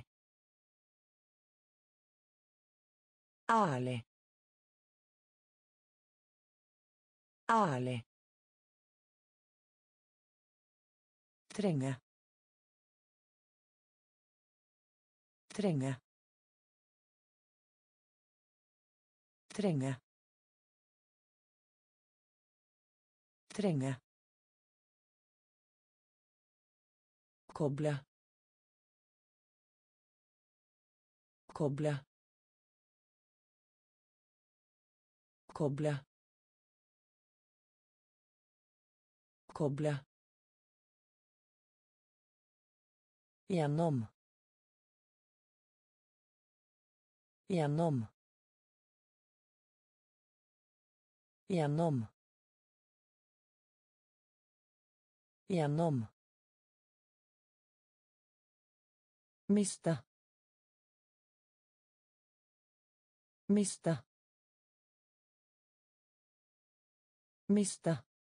Ærlig. Ærlig. Trenge. Trenge. Trenge. Trenge. Koble. Koble. Koble. Koble. Gjennom. Gjennom. Gjennom. Gjennom. Miste. Miste. Miste.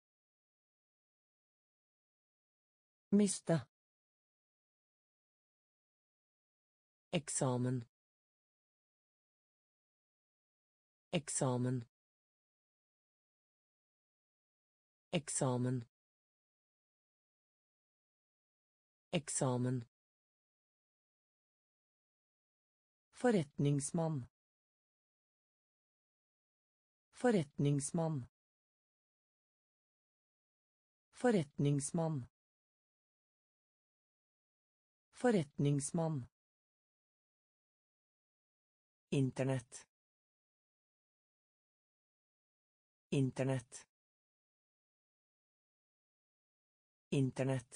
Miste. Eksamen. Eksamen. Eksamen. Eksamen. Forretningsmann. Forretningsmann. Forretningsmann. Forretningsmann. Internett. Internett. Internett.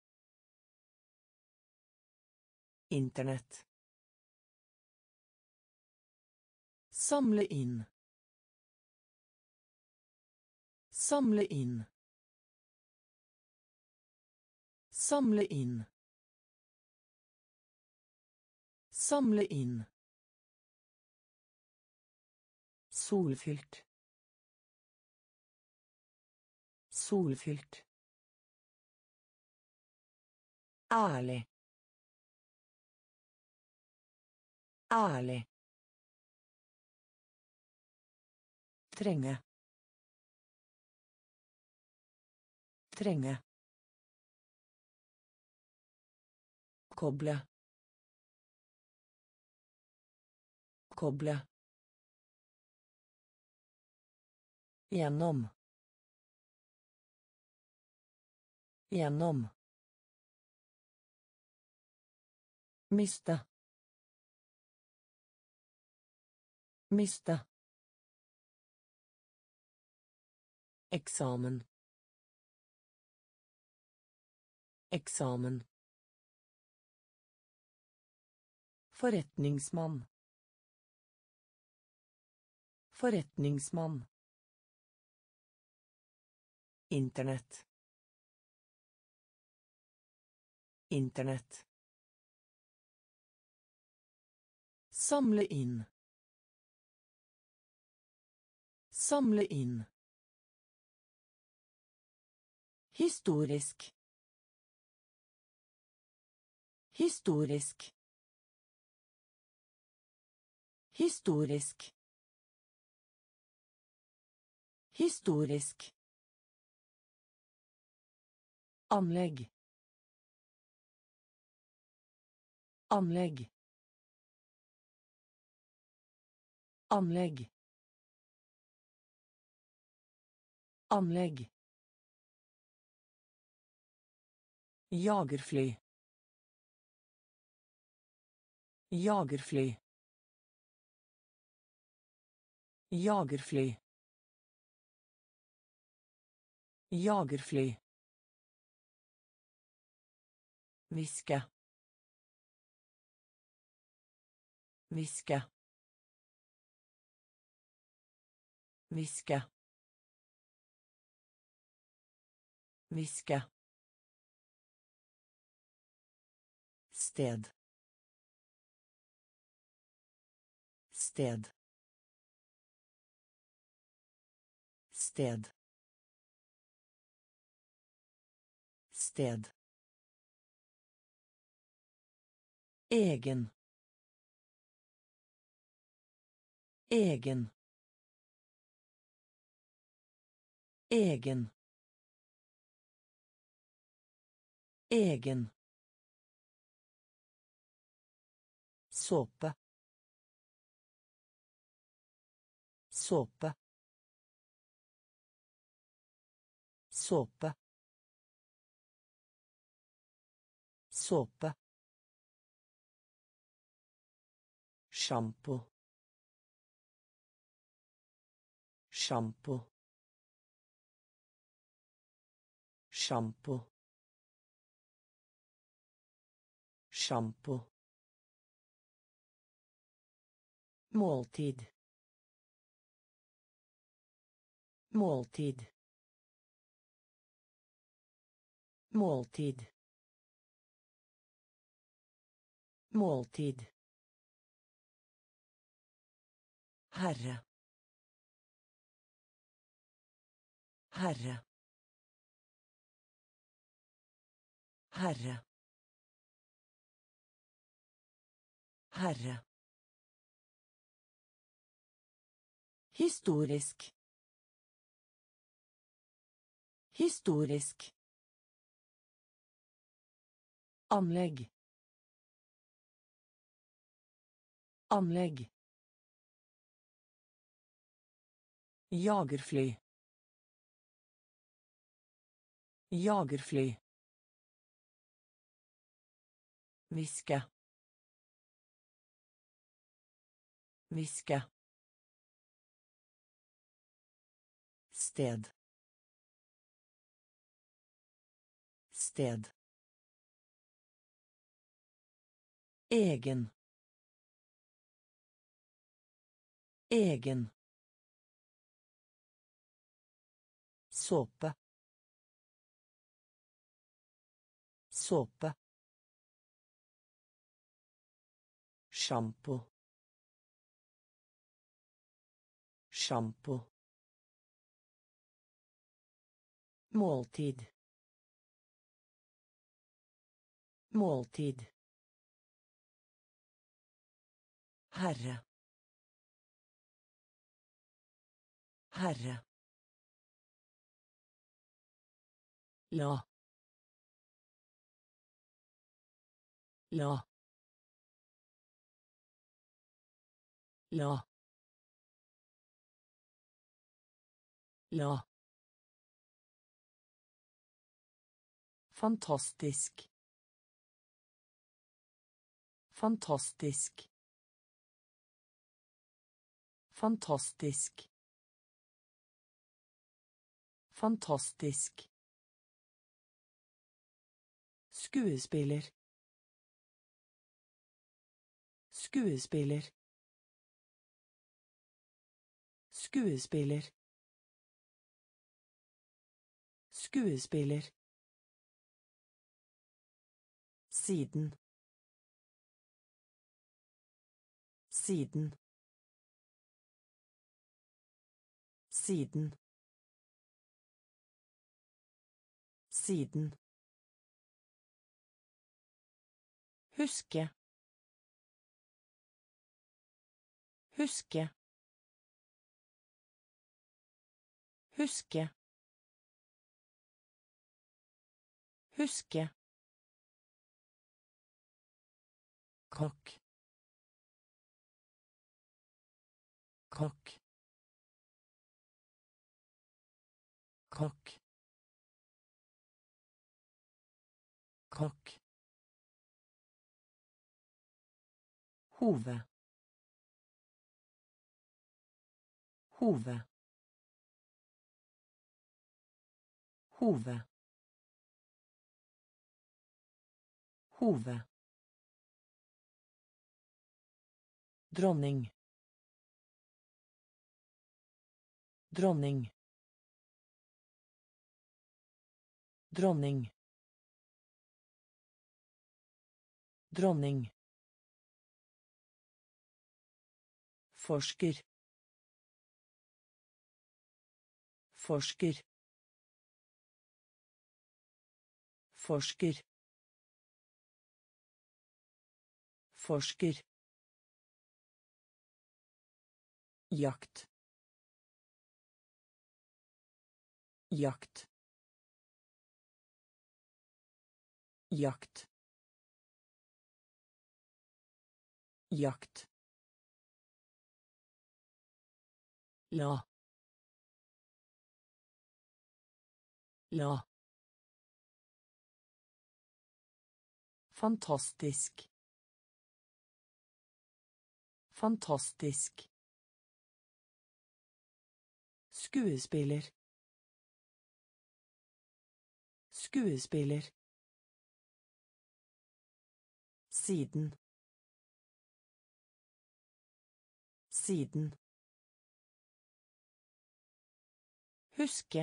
Internett. Samle inn. Samle inn. Samle inn. Samle inn. Solfylt. Solfylt. Ærlig. Ærlig. Trenge. Trenge. Koble. Koble. Gjennom. Gjennom. Miste. Miste. Eksamen. Eksamen. Forretningsmann. Forretningsmann. Internett. Internett. Samle inn. Samle inn. Historisk. Historisk. Historisk. Historisk. Anlegg. Anlegg. Anlegg. Anlegg. Jagerfly. Jagerfly. Jagerfly. Jagerfly. Hviske. Hviske. Hviske. Viske. Sted. Sted. Sted. Sted. Egen. Egen. Egen. Egen. Såpe. Såpe. Såpe. Såpe. Sjampo. Sjampo. Sjampo. Sjampo. Måltid. Måltid. Måltid. Måltid. Herre. Herre. Herre. Herre. Historisk. Historisk. Anlegg. Anlegg. Jagerfly. Jagerfly. Viske. Viske. Sted. Sted. Egen. Egen. Såpe. Såpe. Sjampo. Sjampo. Måltid. Måltid. Herre. Herre. La. La. La. La. Fantastisk. Fantastisk. Fantastisk. Fantastisk. Skuespiller. Skuespiller. Skuespiller. Skuespiller. Siden. Siden. Siden. Siden. Huske. Huske. Huske. Huske. Kokk. Kokk. Kokk. Kokk. Hove. Hove. Hove. Hove. Dronning. Dronning. dronning dronning forsker forsker forsker forsker jakt jakt jakt jakt la la fantastisk fantastisk skuespiller skuespiller siden siden huske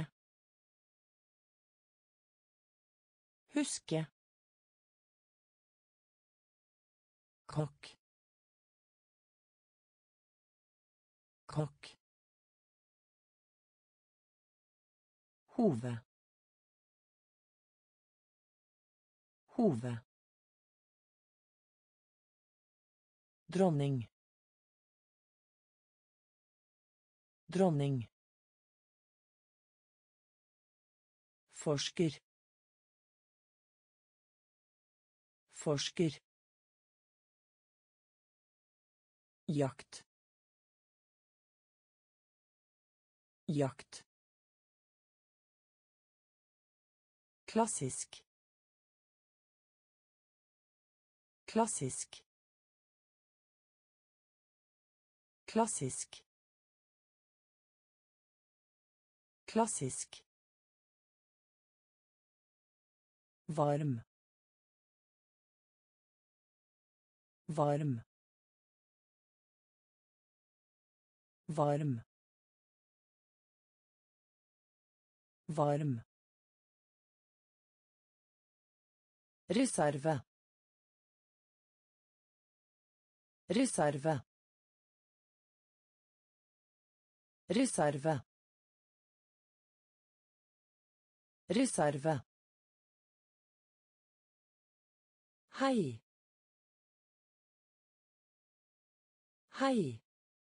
huske kokk kokk hove hove dronning dronning forsker forsker jakt jakt klassisk klassisk klassisk klassisk varm varm varm varm reserve reserve reserve reserve hei hei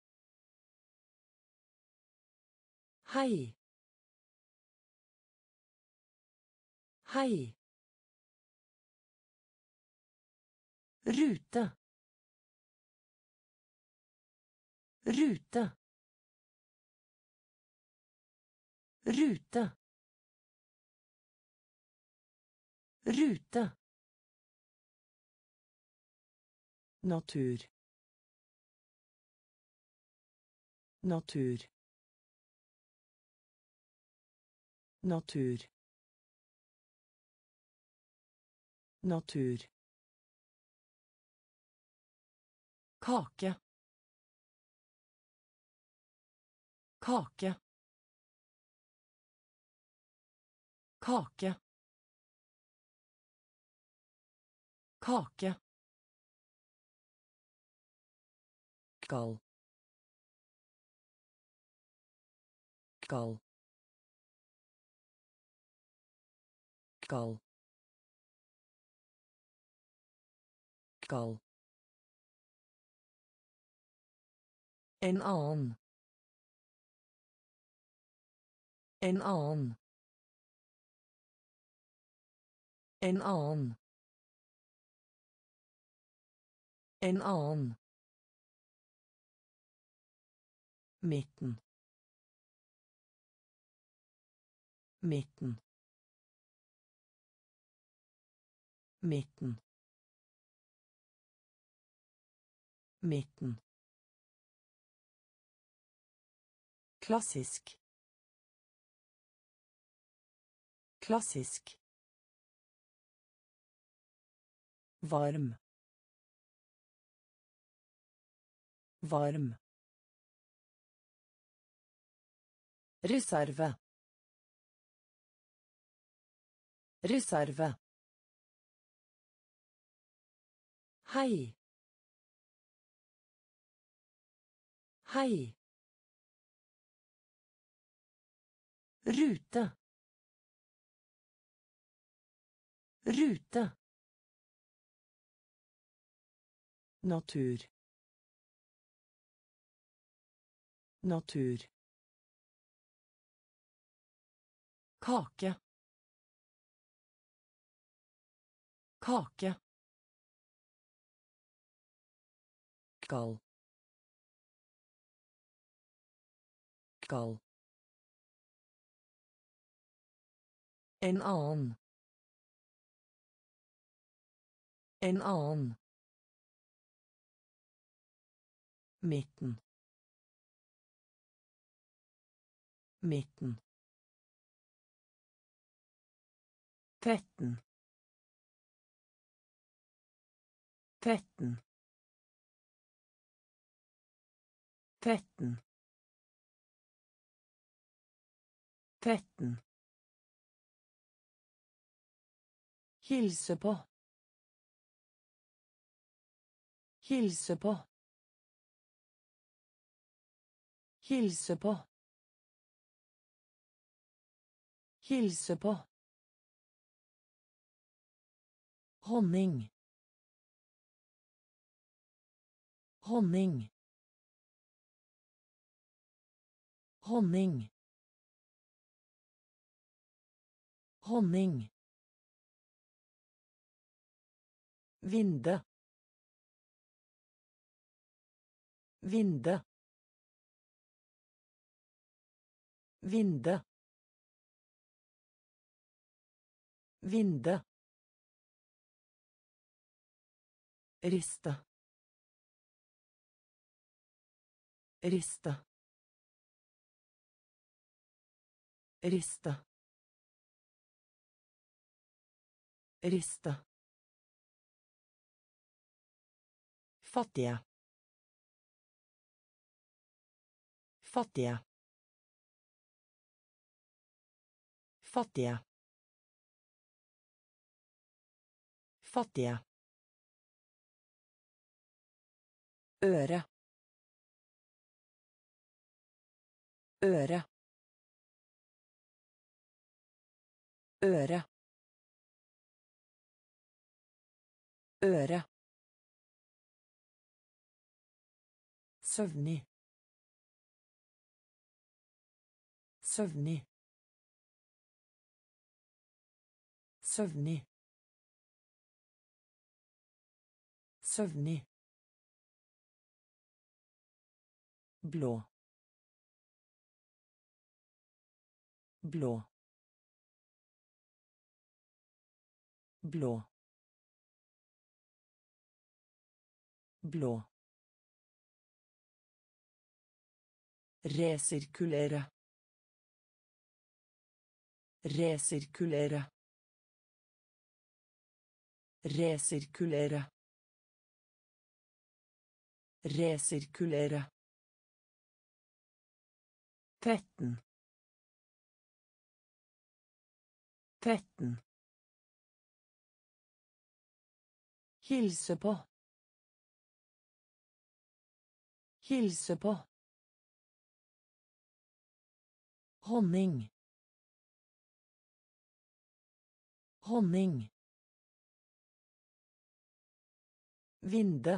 hei hei rute rute rute rute natur natur natur natur kake kake kake kake skal skal skal skal en annen en annen en annen en annen midten midten midten midten klassisk klassisk varm varm reserve Reserve. Hei. Hei. Rute. Rute. Natur. Natur. Kake. Kake. Skal. Skal. En annen. En annen. Midten. Midten. Tretten. Tretten. Tretten. Tretten. Hilse på. Hilse på. Hilse på. Hilse på. Honning. Honning. Honning. Honning. Vinde. Vinde. Vinde. Vinde. Riste. Riste. Riste. Riste. Fattige. Fattige. Fattige. Fattige. Øre. Øre. Øre. Øre. Søvnig. Søvnig. Søvnig. Søvnig. Blå. Blå. Blå. Blå. Resirkulere. Resirkulere. Resirkulere. Resirkulere. Tretten. Tretten. Hilse på. Hilse på. Honning. Honning. Vinde.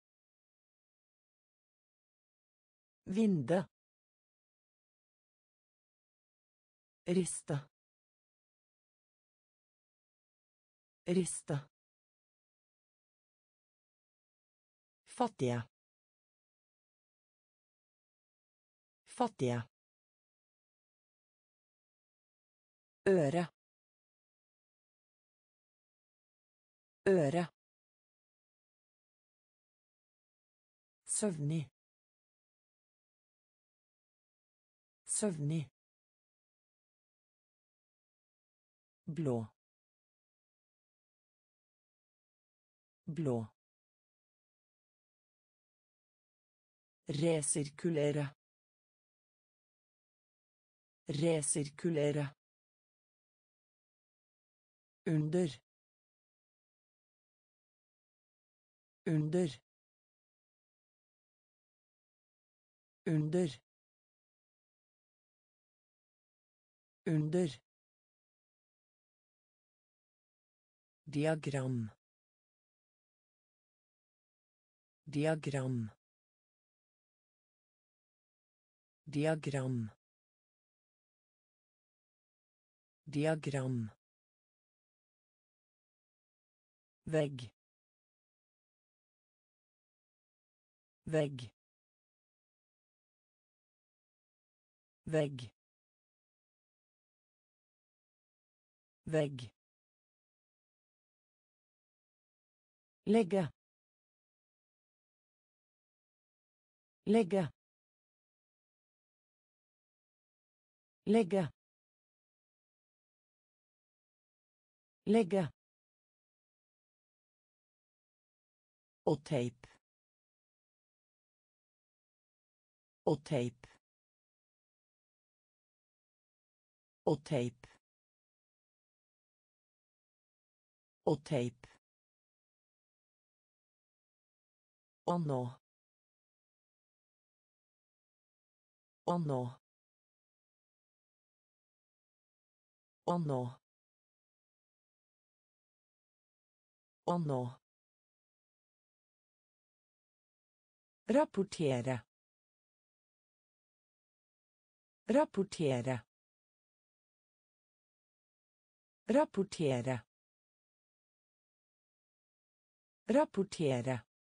Vinde. Riste. Riste. Fattige. Fattige. Øre. Øre. Søvnig. Søvnig. Blå. Blå. Resirkulere. Resirkulere. under under under under diagram diagram diagram diagram vegg vegg vegg vegg legge legge legge legge og teip og teip og teip og teip og nå og nå og nå og nå rapportere rapportere rapportere rapportere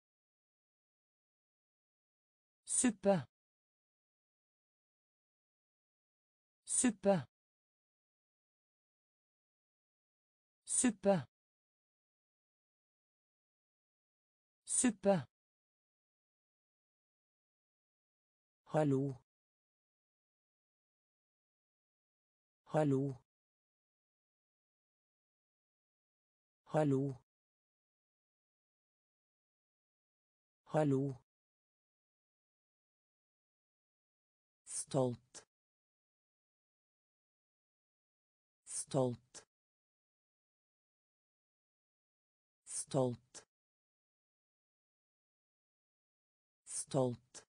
suppe suppe suppe suppe hallo hallo hallo hallo stolt stolt stolt stolt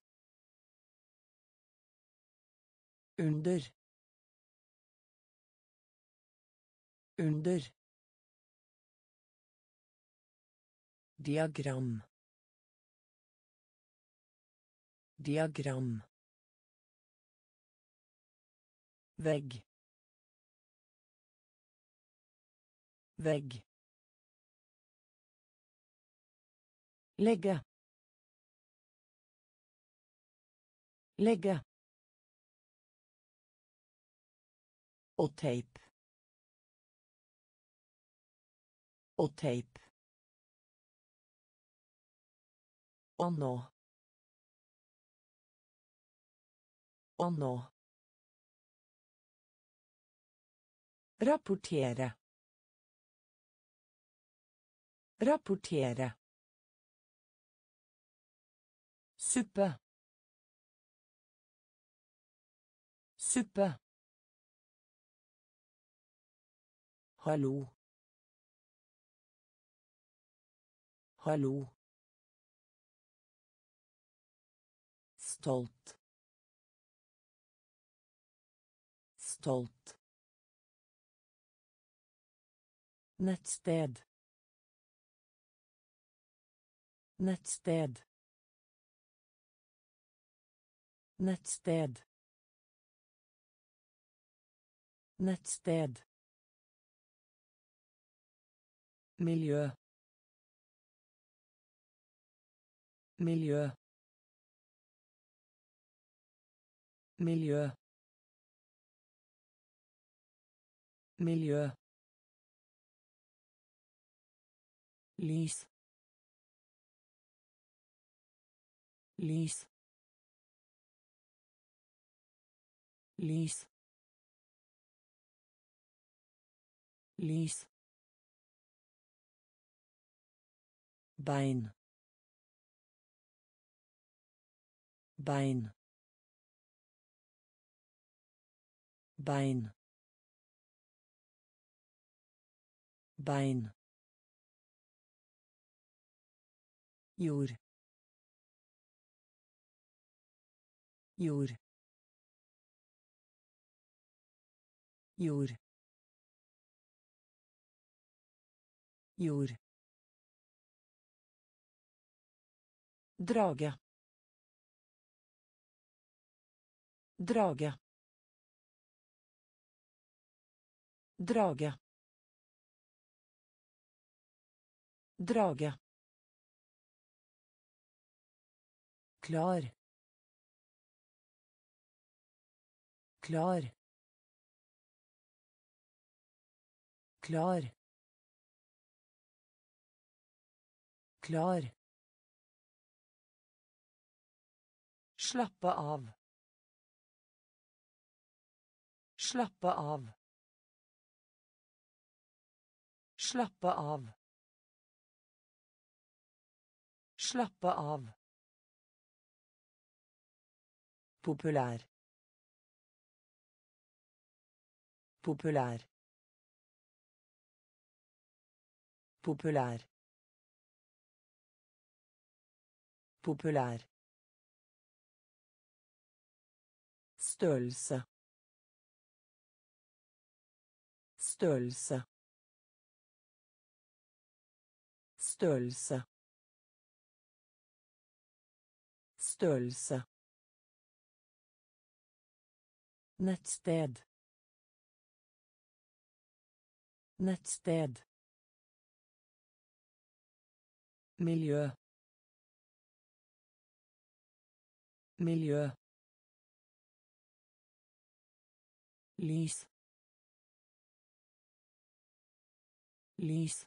under under diagram diagram vegg vegg legge legge og teip og teip og nå og nå rapportere rapportere suppe suppe hallo hallo stolt stolt nettsted nettsted nettsted nettsted miljø miljø miljø miljø lys lys lys lys bein bein bein bein, jord, jord, jord, jord, drage, drage, drage, drage, klar, klar, klar, klar, slappe av, slappe av, slappe av, slappe av, populær, populær, populær, populær, størrelse, størrelse, størrelse, størrelse, nettsted, nettsted, miljø, miljø, lys, lys,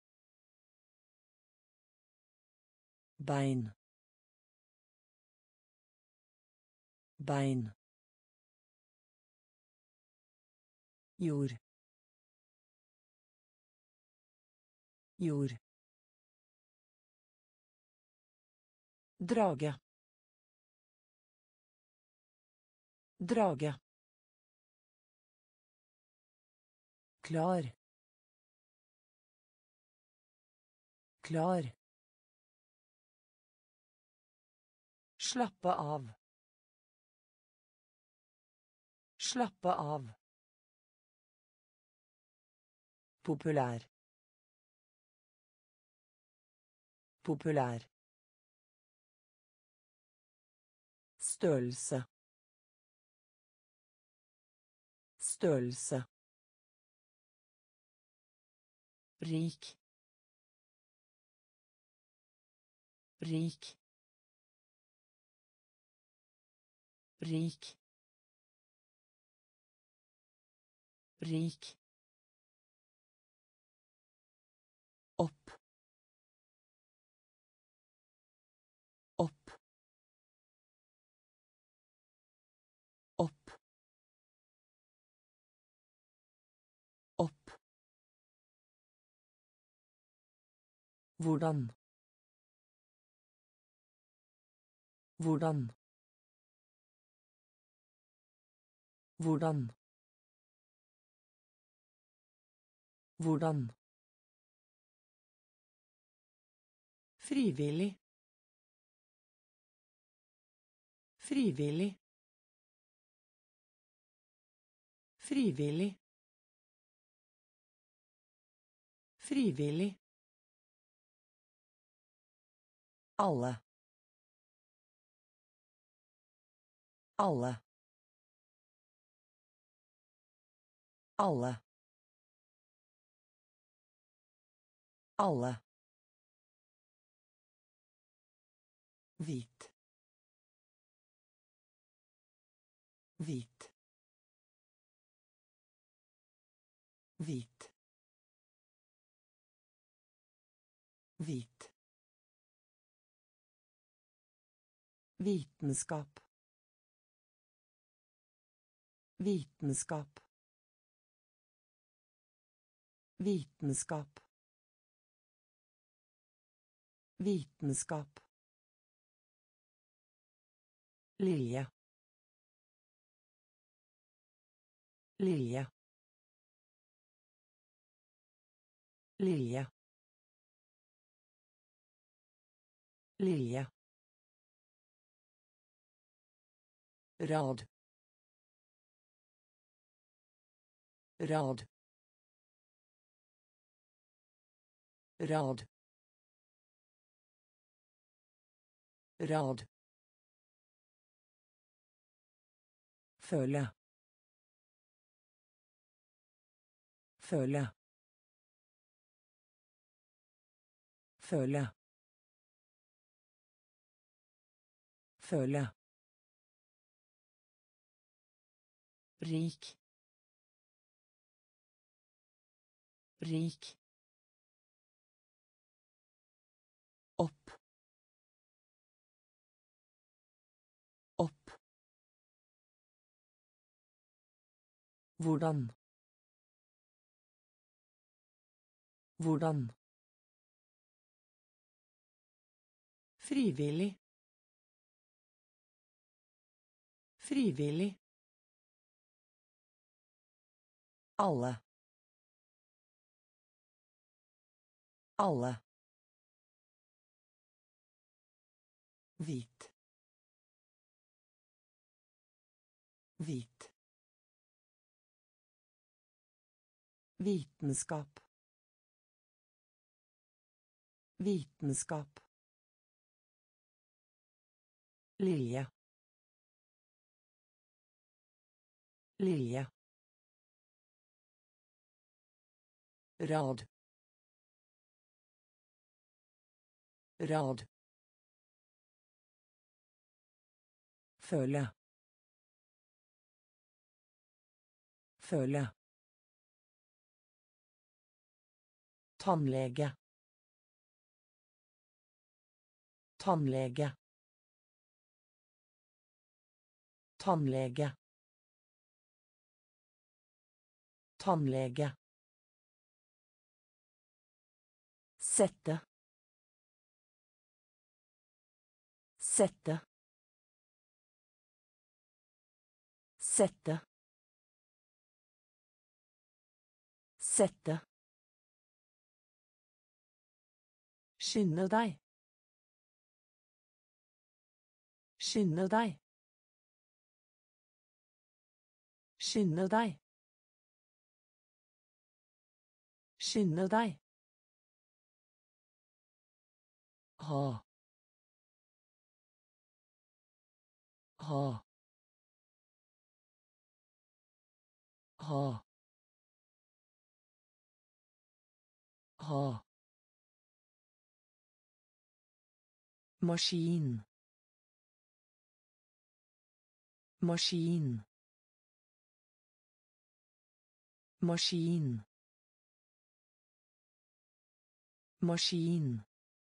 bein, bein, jord, jord, drage, drage, klar, klar, slappe av, slappe av, populær, populær, størrelse, størrelse, rik, rik, rik, rik, opp, opp, opp, opp, hvordan, hvordan, hvordan, hvordan, frivillig, frivillig, frivillig, frivillig, alle, alle, alle, alle, hvit, hvit, hvit, hvit, vitenskap, vitenskap, vitenskap, vitenskap, lilje, lilje, Lilje. Lilje. Rad. Rad. Rad. Rad. Føle. Føle. Føle. Føle. Rik. Rik. Opp. Opp. Hvordan. Hvordan. Frivillig. Frivillig. Alle. Alle. Hvit. Hvit. Vitenskap. Vitenskap. Lilje. Lilje. Rad. Rad. Føle. Føle. Tannlege. Tannlege. Tannlege. Tannlege. Sette. Sette. Sette. Sette. Skynde deg. Skynde deg. Skynde deg. Skynde deg. Ha. Ha. Ha. Ha. Maskin. Maskin. Maskin. Maskin.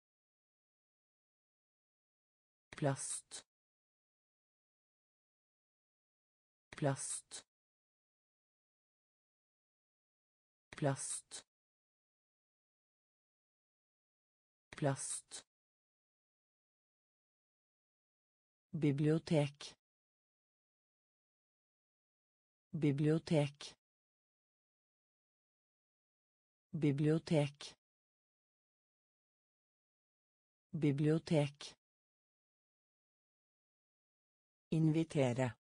Plast. Plast. Plast. Plast. Bibliotek. Bibliotek. Bibliotek. Bibliotek. Invitere.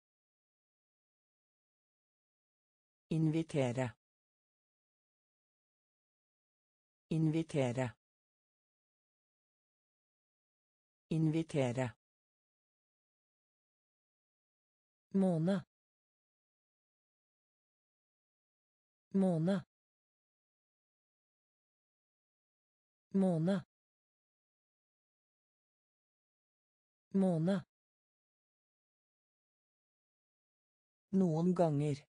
Invitere. Invitere. Invitere. Måne. Måne. Måne. Måne. Noen ganger.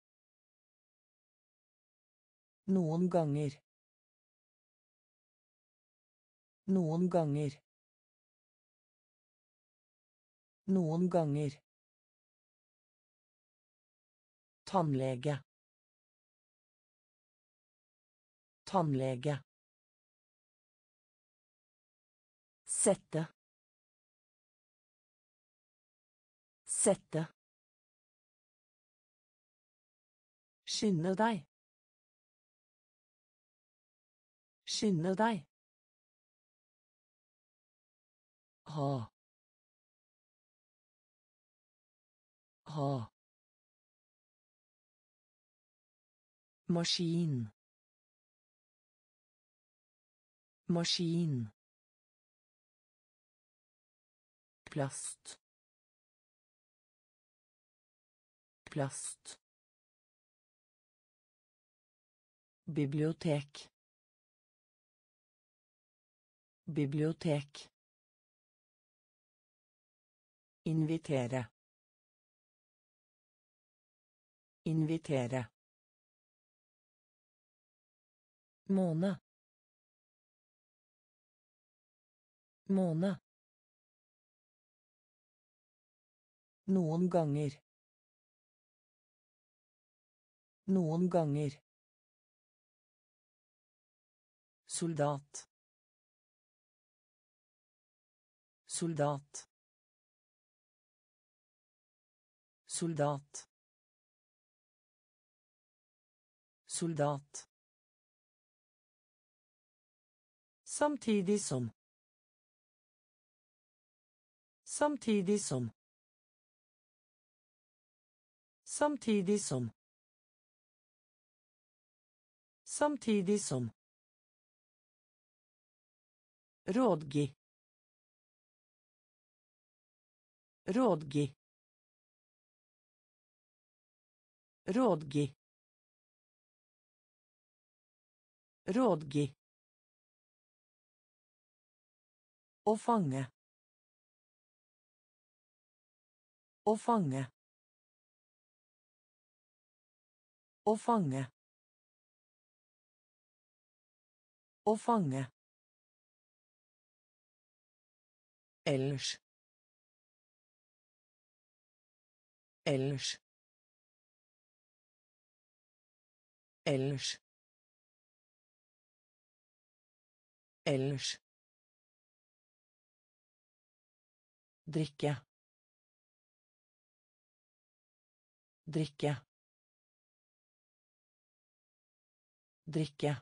Noen ganger. Noen ganger. Noen ganger. Tannlege. Tannlege. Sette. Sette. Skynde deg. Skynde deg. Ha. Ha. Maskin. Maskin. Plast. Plast. Bibliotek. Bibliotek. Invitere. Invitere. Måne. Måne. Noen ganger. Noen ganger. Soldat. Soldat. Soldat. Soldat. Samtidig som. Samtidig som. Samtidig som. Samtidig som. Rådgi. Rådgi. Rådgi. Rådgi. Å fange. Å fange. Å fange. Å fange. Ellers. Ellers. Ellers. Ellers. Drikke. Drikke. Drikke.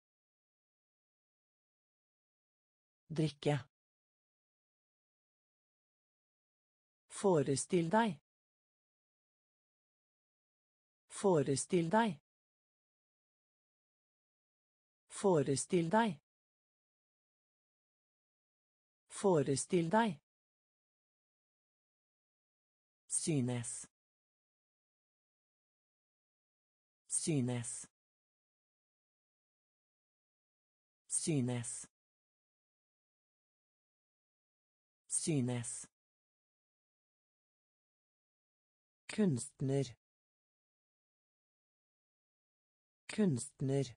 Drikke. Forestill deg. Forestill deg. Forestill deg. Forestill deg. Synes. Synes. Synes. Synes. Kunstner. Kunstner.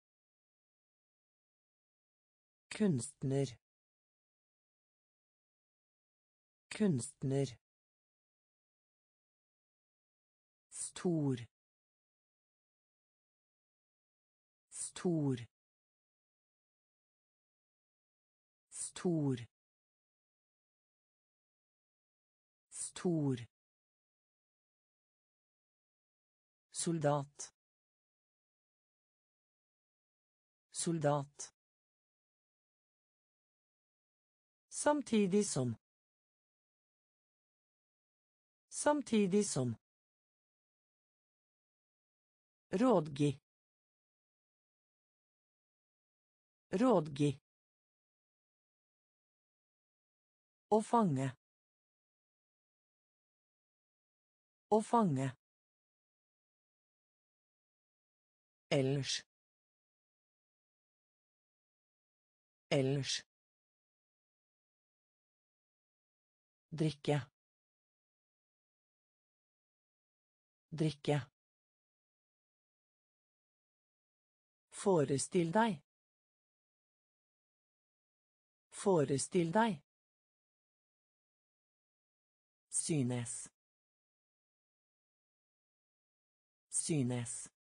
Kunstner. Kunstner. Stor. Stor. Stor. Stor. Soldat. Soldat. Samtidig som. Samtidig som. Rådgi. Rådgi. Å fange. Å fange. Ellers. Ellers. Drikke. Drikke. Forestill deg. Forestill deg. Synes. Synes.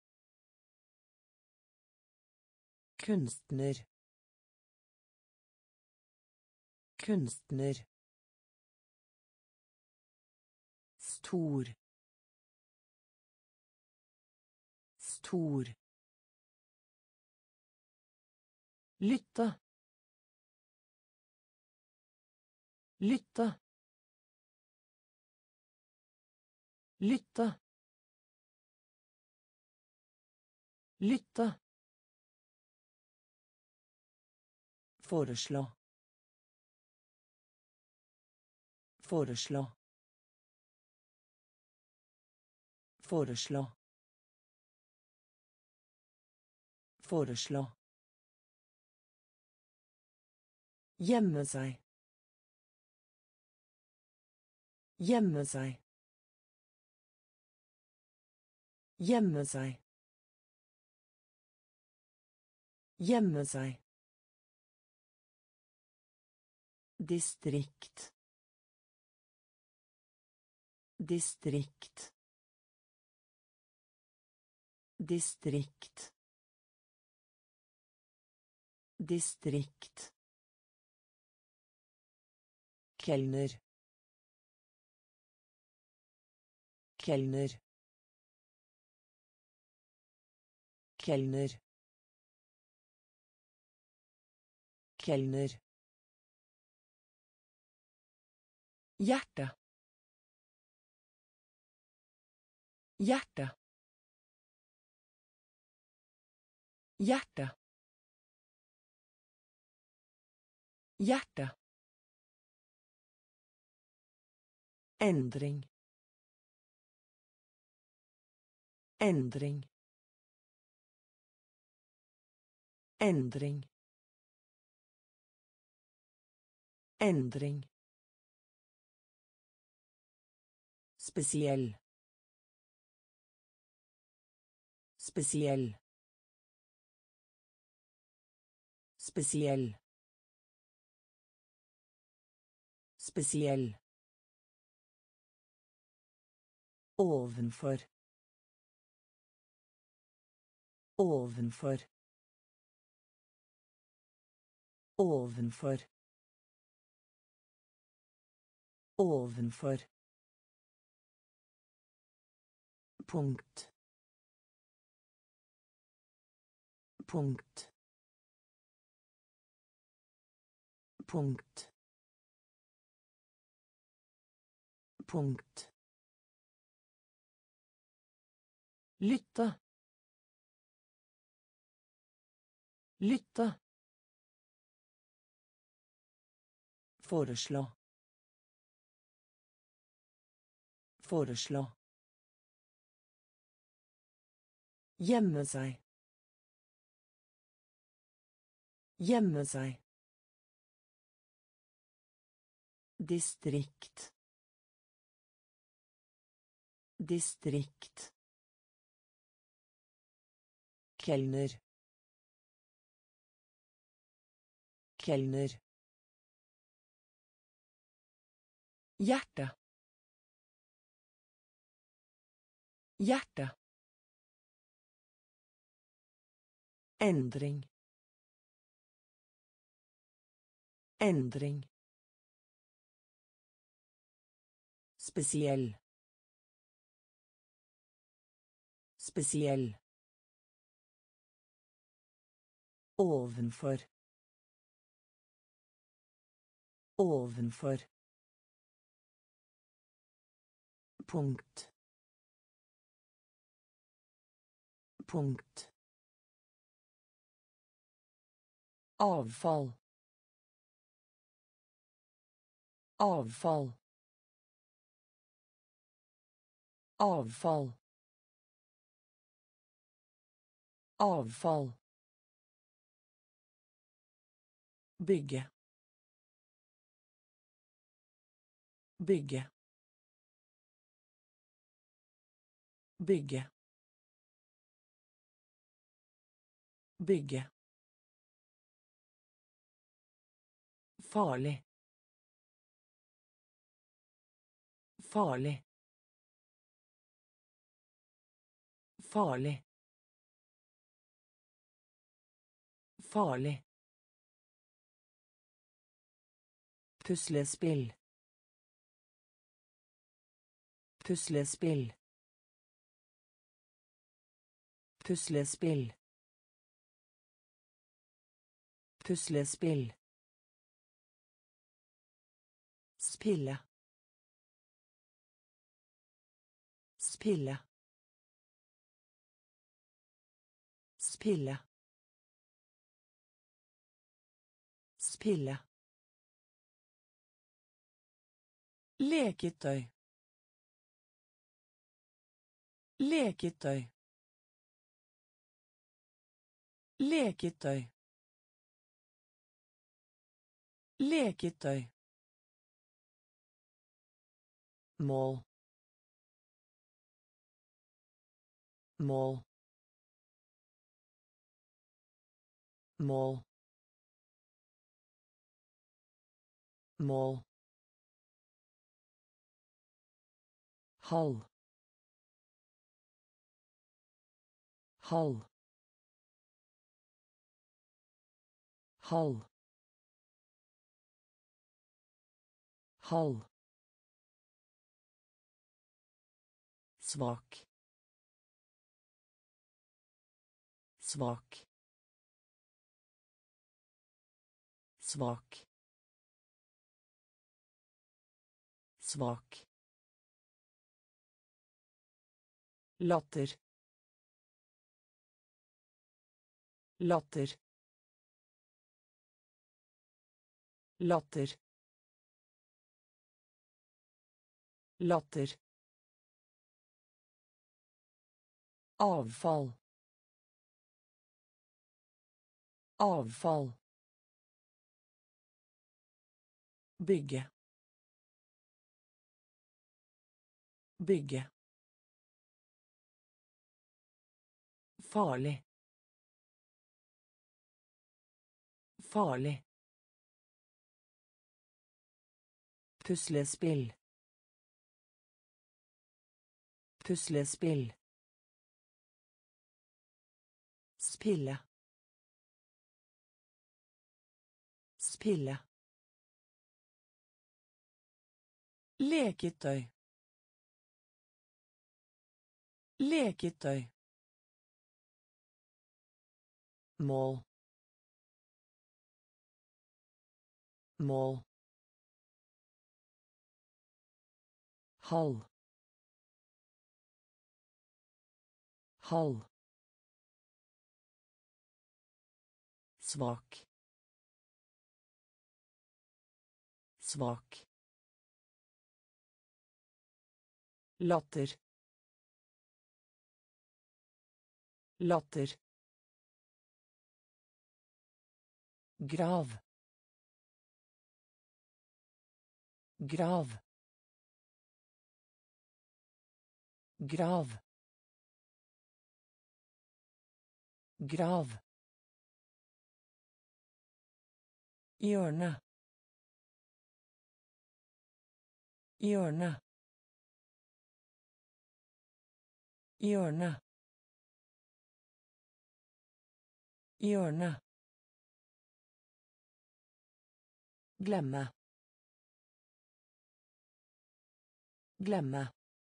Kunstner. Kunstner. Stor. Stor. Lytte. Lytte. Lytte. Lytte. Foreslå. Foreslå. Foreslå. Foreslå. Gjemme seg. Gjemme seg. Gjemme seg. Gjemme seg. Distrikt. Distrikt. Distrikt. Distrikt. Kelner. Kelner. Kelner. Kelner. Hjerte. Hjerte. Hjerte. Hjerte. Endring. Endring. Endring. Endring. Spesiell. Spesiell. Spesiell. Spesiell. Ovenfor. Ovenfor. Ovenfor. Ovenfor. Punkt. Punkt. Punkt. Punkt. Lytte. Lytte. Foreslå. Foreslå. Gjemme seg. Gjemme seg. Distrikt. Distrikt. Kelner. Kelner. Hjerte. Hjerte. Endring. Endring. Spesiell. Spesiell. Ovenfor. Ovenfor. Punkt. Punkt. Avfall. Avfall. Avfall. Avfall. Bygge. Bygge. Bygge. Bygge. Farlig. Farlig. Farlig. Farlig. Puslespill. Puslespill. Puslespill. Puslespill. Spille. Spille. Spille. Spille. Leketøy. Leketøy. Leketøy. Leketøy. Mål. Mål. Mål. Mål. Halv. Halv. Halv. Halv. Svak. Svak. Svak. Svak. Latter. Latter. Latter. Latter. Avfall. Avfall. Bygge. Bygge. Farlig. Farlig. Puslespill. Puslespill. Spille. Spille. Leketøy. Leketøy. Mål. Mål. Halv. Halv. Svak. Svak. Latter. Latter. Grav. Grav. Grav. Grav. Hjørne. Hjørne. Hjørne. Hjørne. Glemme. Glemme.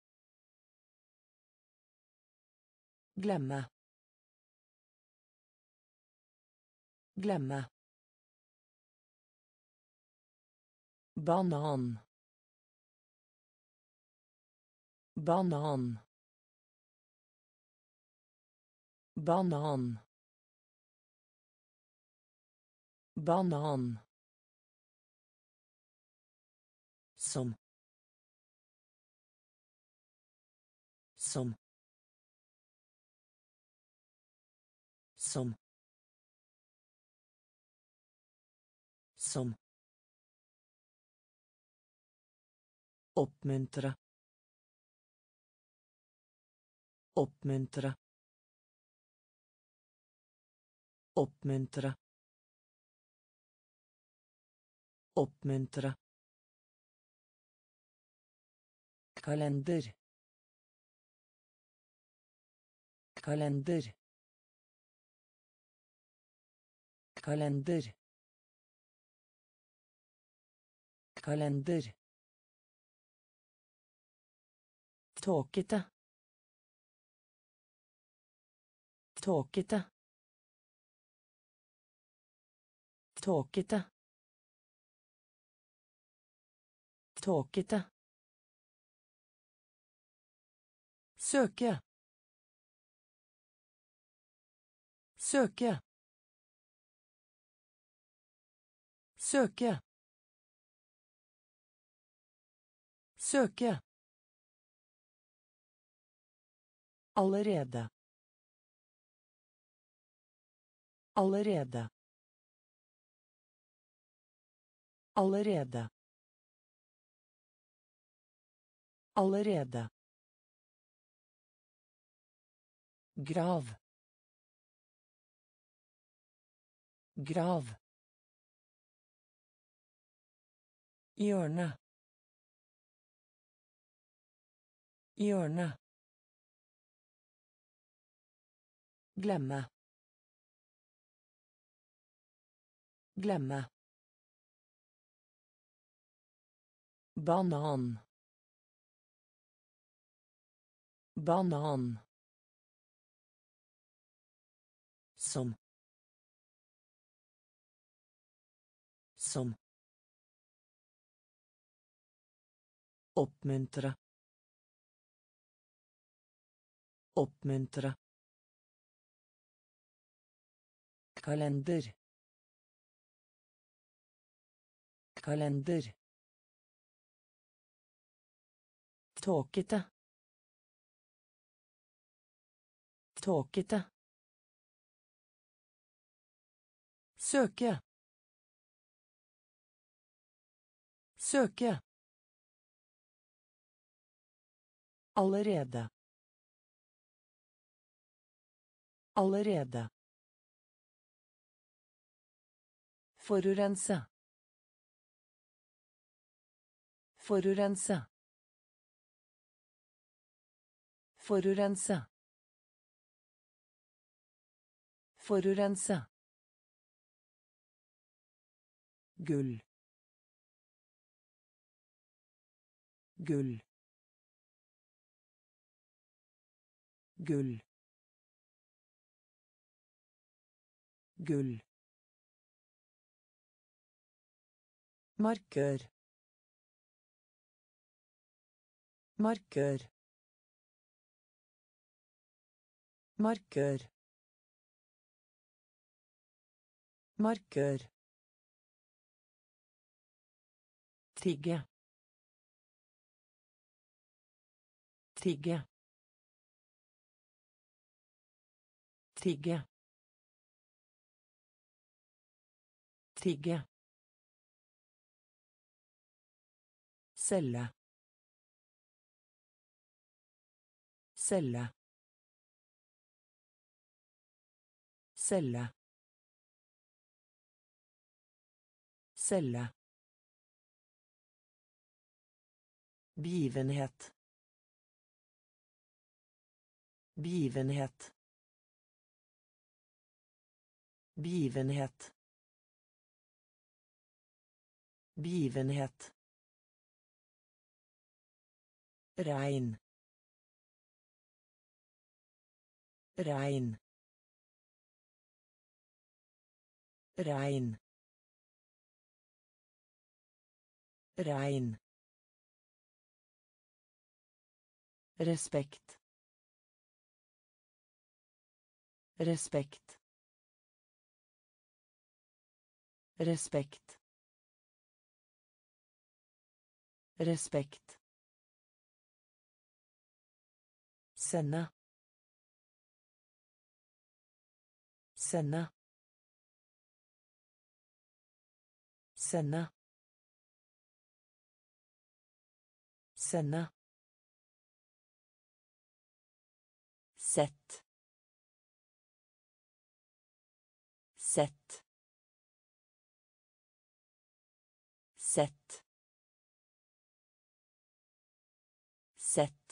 Glemme. Glemme. Banan. Banan. Banan. Banan. Som. Som. Som. Som. Oppmuntre. Oppmuntre. Oppmuntre. Oppmuntre. Kalender. Kalender. Kalender. Kalender. Tåkete. Tåkete. Tåkete. Tåkete. Søke. Søke. Søke. Søke. Allerede. Allerede. Allerede. Allerede. Grav. Grav. Hjørne. Hjørne. Glemme. Glemme. Banan. Banan. Som. Som. Oppmuntre. Oppmuntre. Kalender. Kalender. Tåkete. Tåkete. Søke. Søke. Allerede. Allerede. Forurense. Forurense. Forurense. Forurense. Gull. Gull. Gull. Gull. Markør. Markør. Markør. Markør. Tigge. Tigge. Tigge. Tigge. Celle. Celle. Celle. Celle. Begivenhet. Begivenhet. Begivenhet. Begivenhet. Regn. Regn. Regn. Regn. Respekt. Respekt. Respekt. Respekt. Sende. Sende. Sende. Sende. Sett. Sett. Sett. Sett.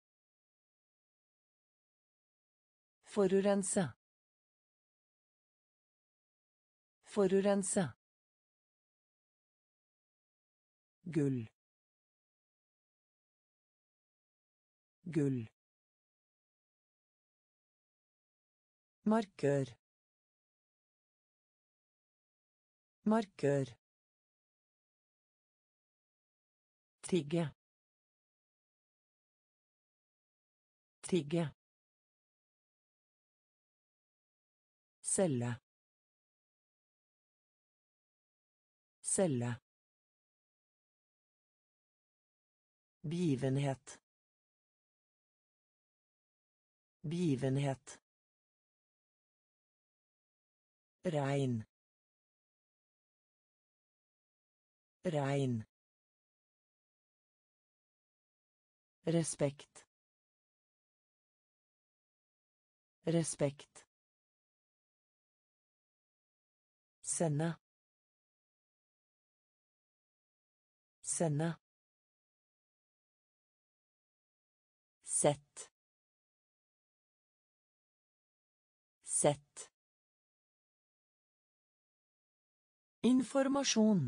Forurense. Forurense. Gull. Gull. Markør. Markør. Tigge. Tigge. Celle. Celle. Begivenhet. Begivenhet. Regn. Regn. Respekt. Respekt. Sende. Sende. Sett. Sett. Informasjon.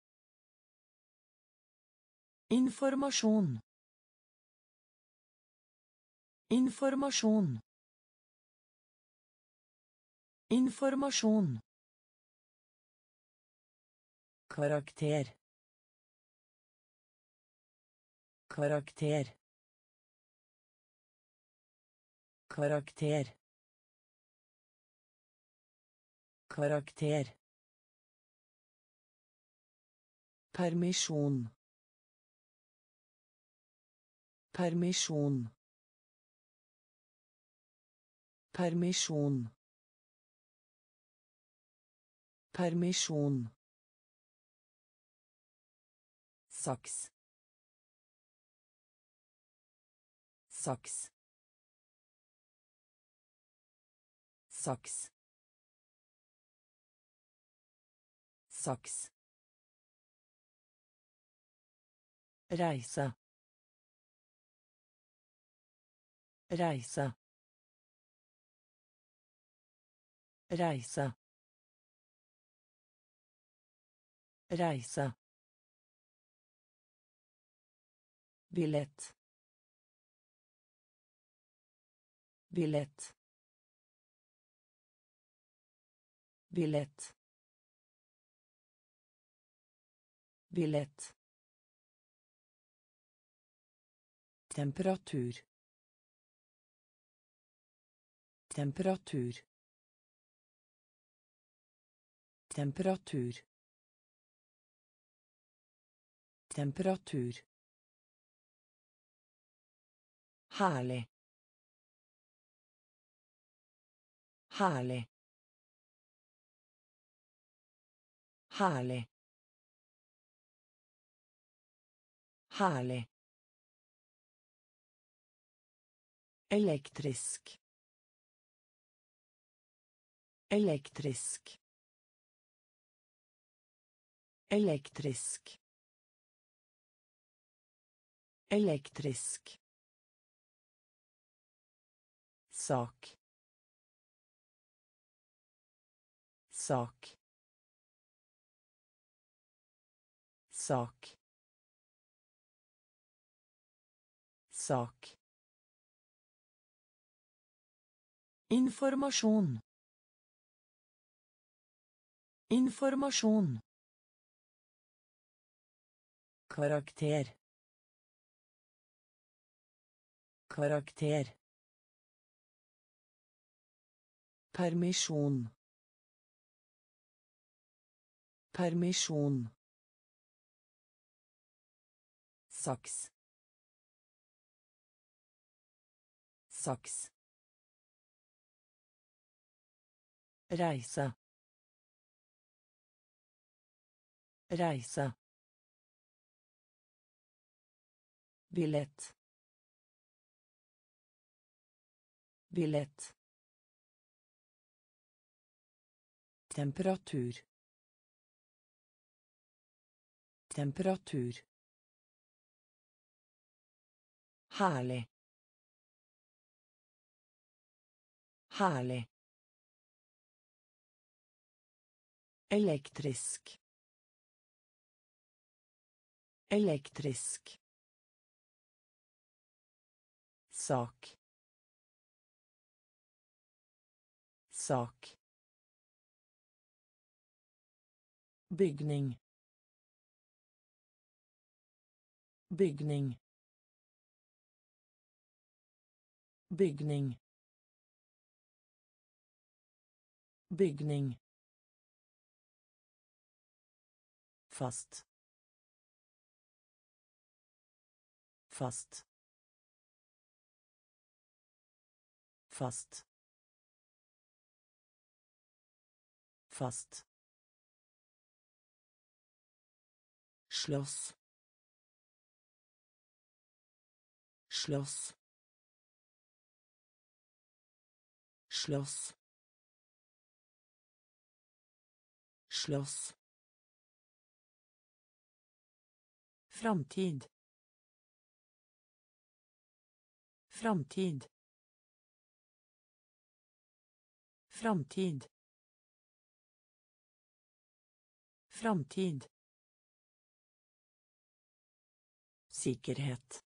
Informasjon. Informasjon. Informasjon. Karakter. Karakter. Karakter. Karakter. Permisjon. Permisjon. Permisjon. Permisjon. Saks. Saks. Saks. Saks. Reise. Reise. Reise. Reise. Billett. Billett. Billett. Billett. Temperatur. Temperatur. Temperatur. Temperatur. Herlig. Herlig. Herlig. Herlig. Elektrisk. Elektrisk. Elektrisk. Elektrisk. Sak. Sak. Sak. Sak. Informasjon. Informasjon. Karakter. Karakter. Permisjon. Permisjon. Saks. Saks. Reise. Reise. Billett. Billett. Temperatur. Temperatur. Herlig. Herlig. Elektrisk. Elektrisk. Sak. Sak. Bygning. Bygning. Bygning. Bygning. Fast. Fast. Fast. Fast. Slåss. Slåss. Slåss. Slåss. Framtid. Framtid. Framtid. Framtid. Sikkerhet.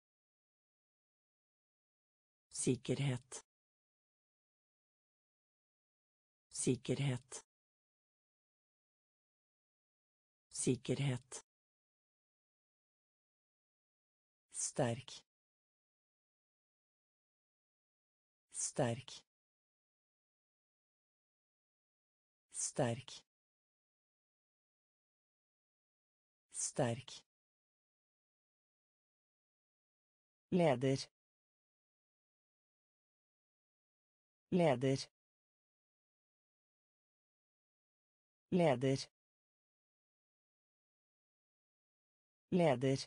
Sikkerhet. Sikkerhet. Sikkerhet. Sterk. Sterk. Sterk. Sterk. Leder. Leder. Leder. Leder.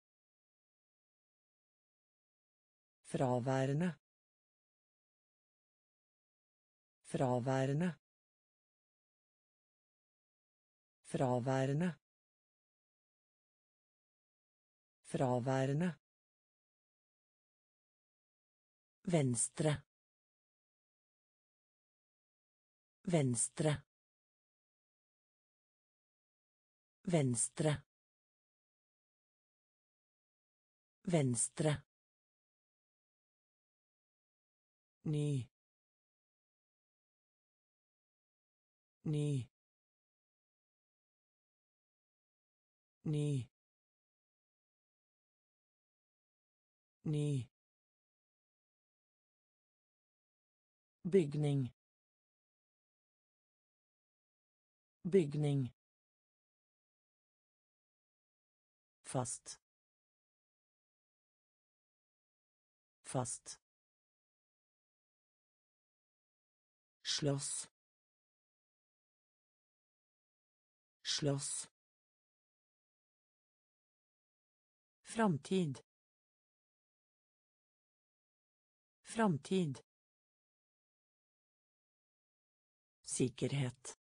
Fraværende. Fraværende. Fraværende. Fraværende. Venstre. Venstre. Venstre. Venstre. Ny. Ny. Ny. Ny. Bygning. Bygning. Fast. Fast. Slåss. Slåss. Framtid. Framtid. Sikkerhet.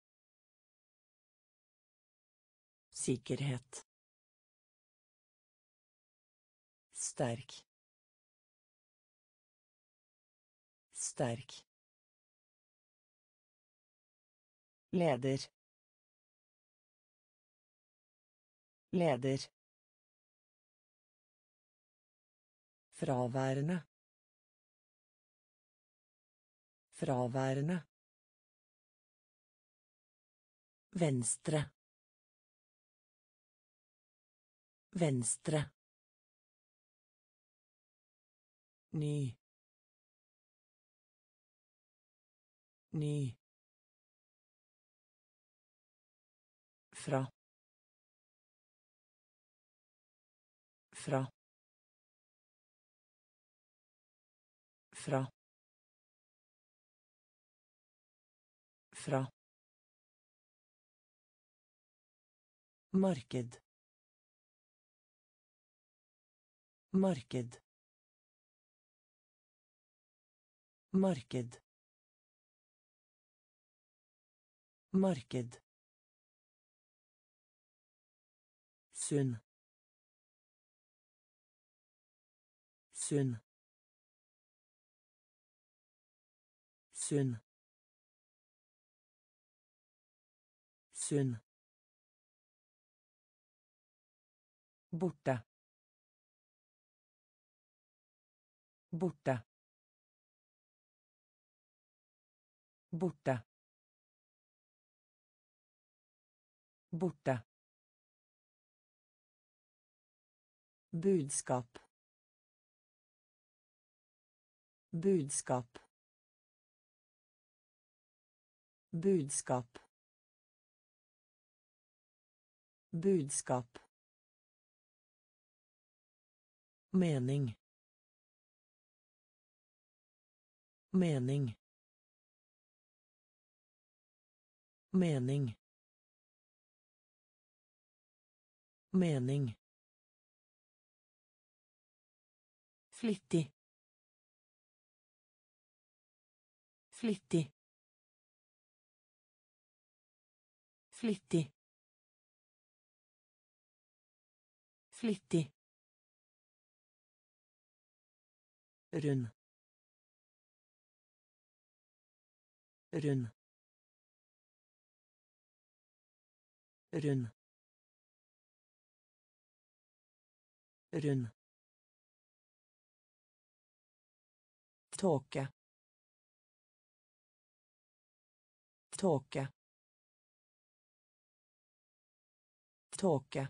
Sikkerhet. Sterk. Sterk. Leder. Leder. Fraværende. Fraværende. Venstre. Venstre. Ny. Ny. Fra. Fra. Fra. Fra. Marked. Marked. Marked. Marked. Sunn. Sunn. Sunn. Sunn. Borte. Borte. Borte. Borte. Budskap. Budskap. Budskap. Budskap. Mening. Mening. Mening. Mening. Flittig. Flittig. Flittig. Flittig. Rund. Rund. Rund. Rund. Tåke. Tåke. Tåke.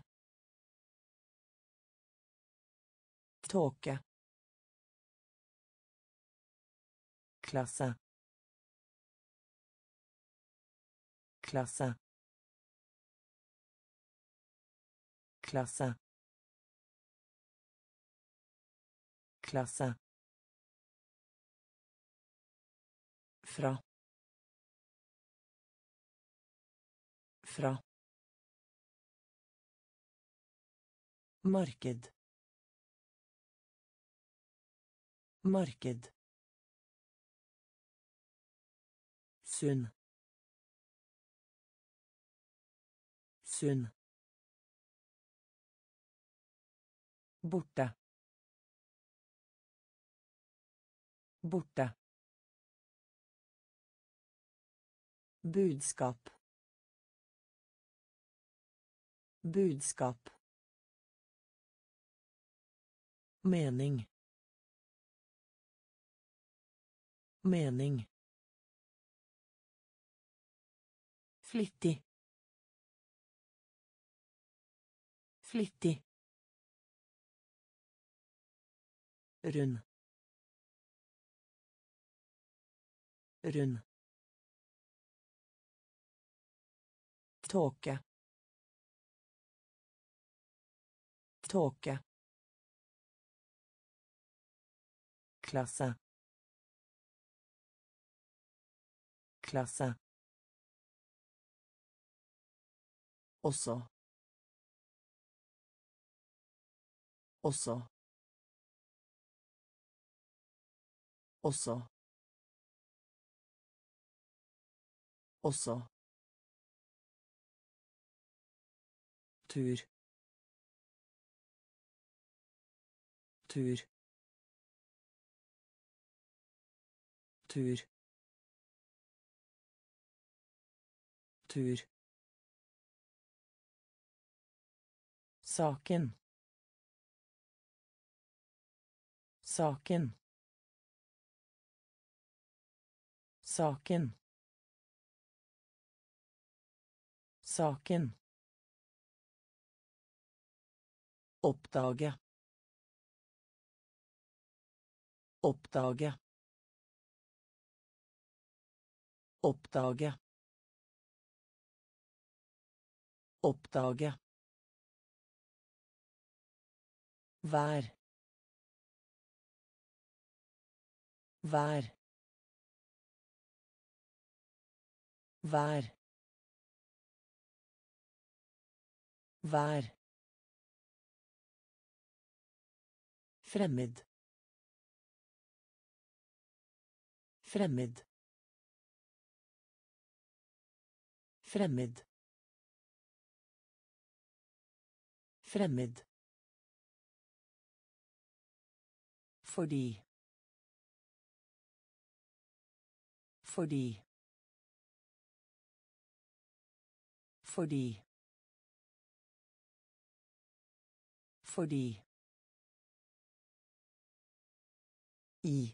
Tåke. Klasse. Klasse. Klasse. Klasse. Fra. Fra. Marked. Marked. Sunn. Sunn. Borte. Borte. Budskap. Budskap. Mening. Mening. Flittig. Flittig. Rund. Rund. Tåke. Tåke. Klasse. Klasse. Også. Også. Også. Også. Tur. Tur. Tur. Tur. Saken. Saken. Saken. Saken. Oppdage. Oppdage. Oppdage. Oppdage. Vær. Vær. Vær. Vær. Fremmed. Fremmed. Fremmed. Fremmed. Fordi. Fordi. Fordi. Fordi. I.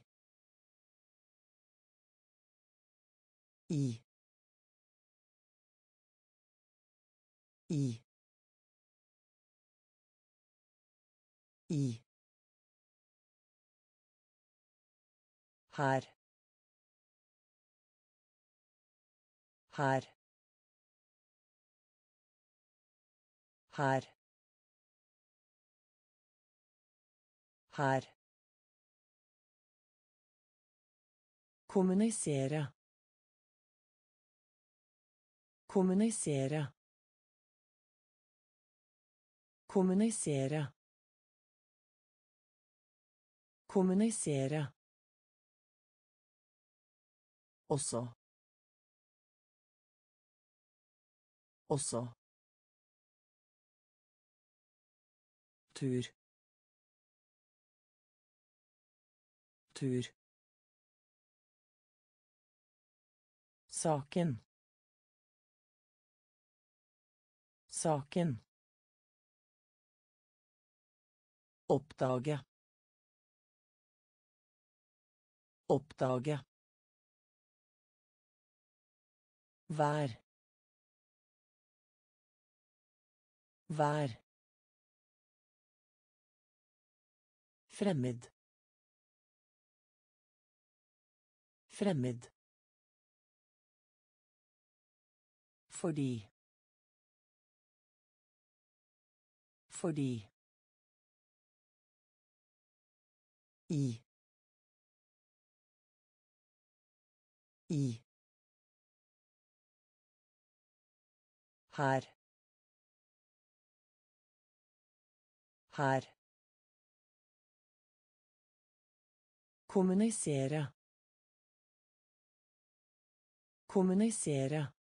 I. I. I. Her. Her. Her. Her. Kommunisere. Kommunisere. Kommunisere. Kommunisere. Også. Også. Tur. Tur. Saken. Saken. Oppdage. Oppdage. Vær. Vær. Fremmed. Fremmed. Fordi. Fordi. I. I. Her. Her. Kommunisere. Kommunisere.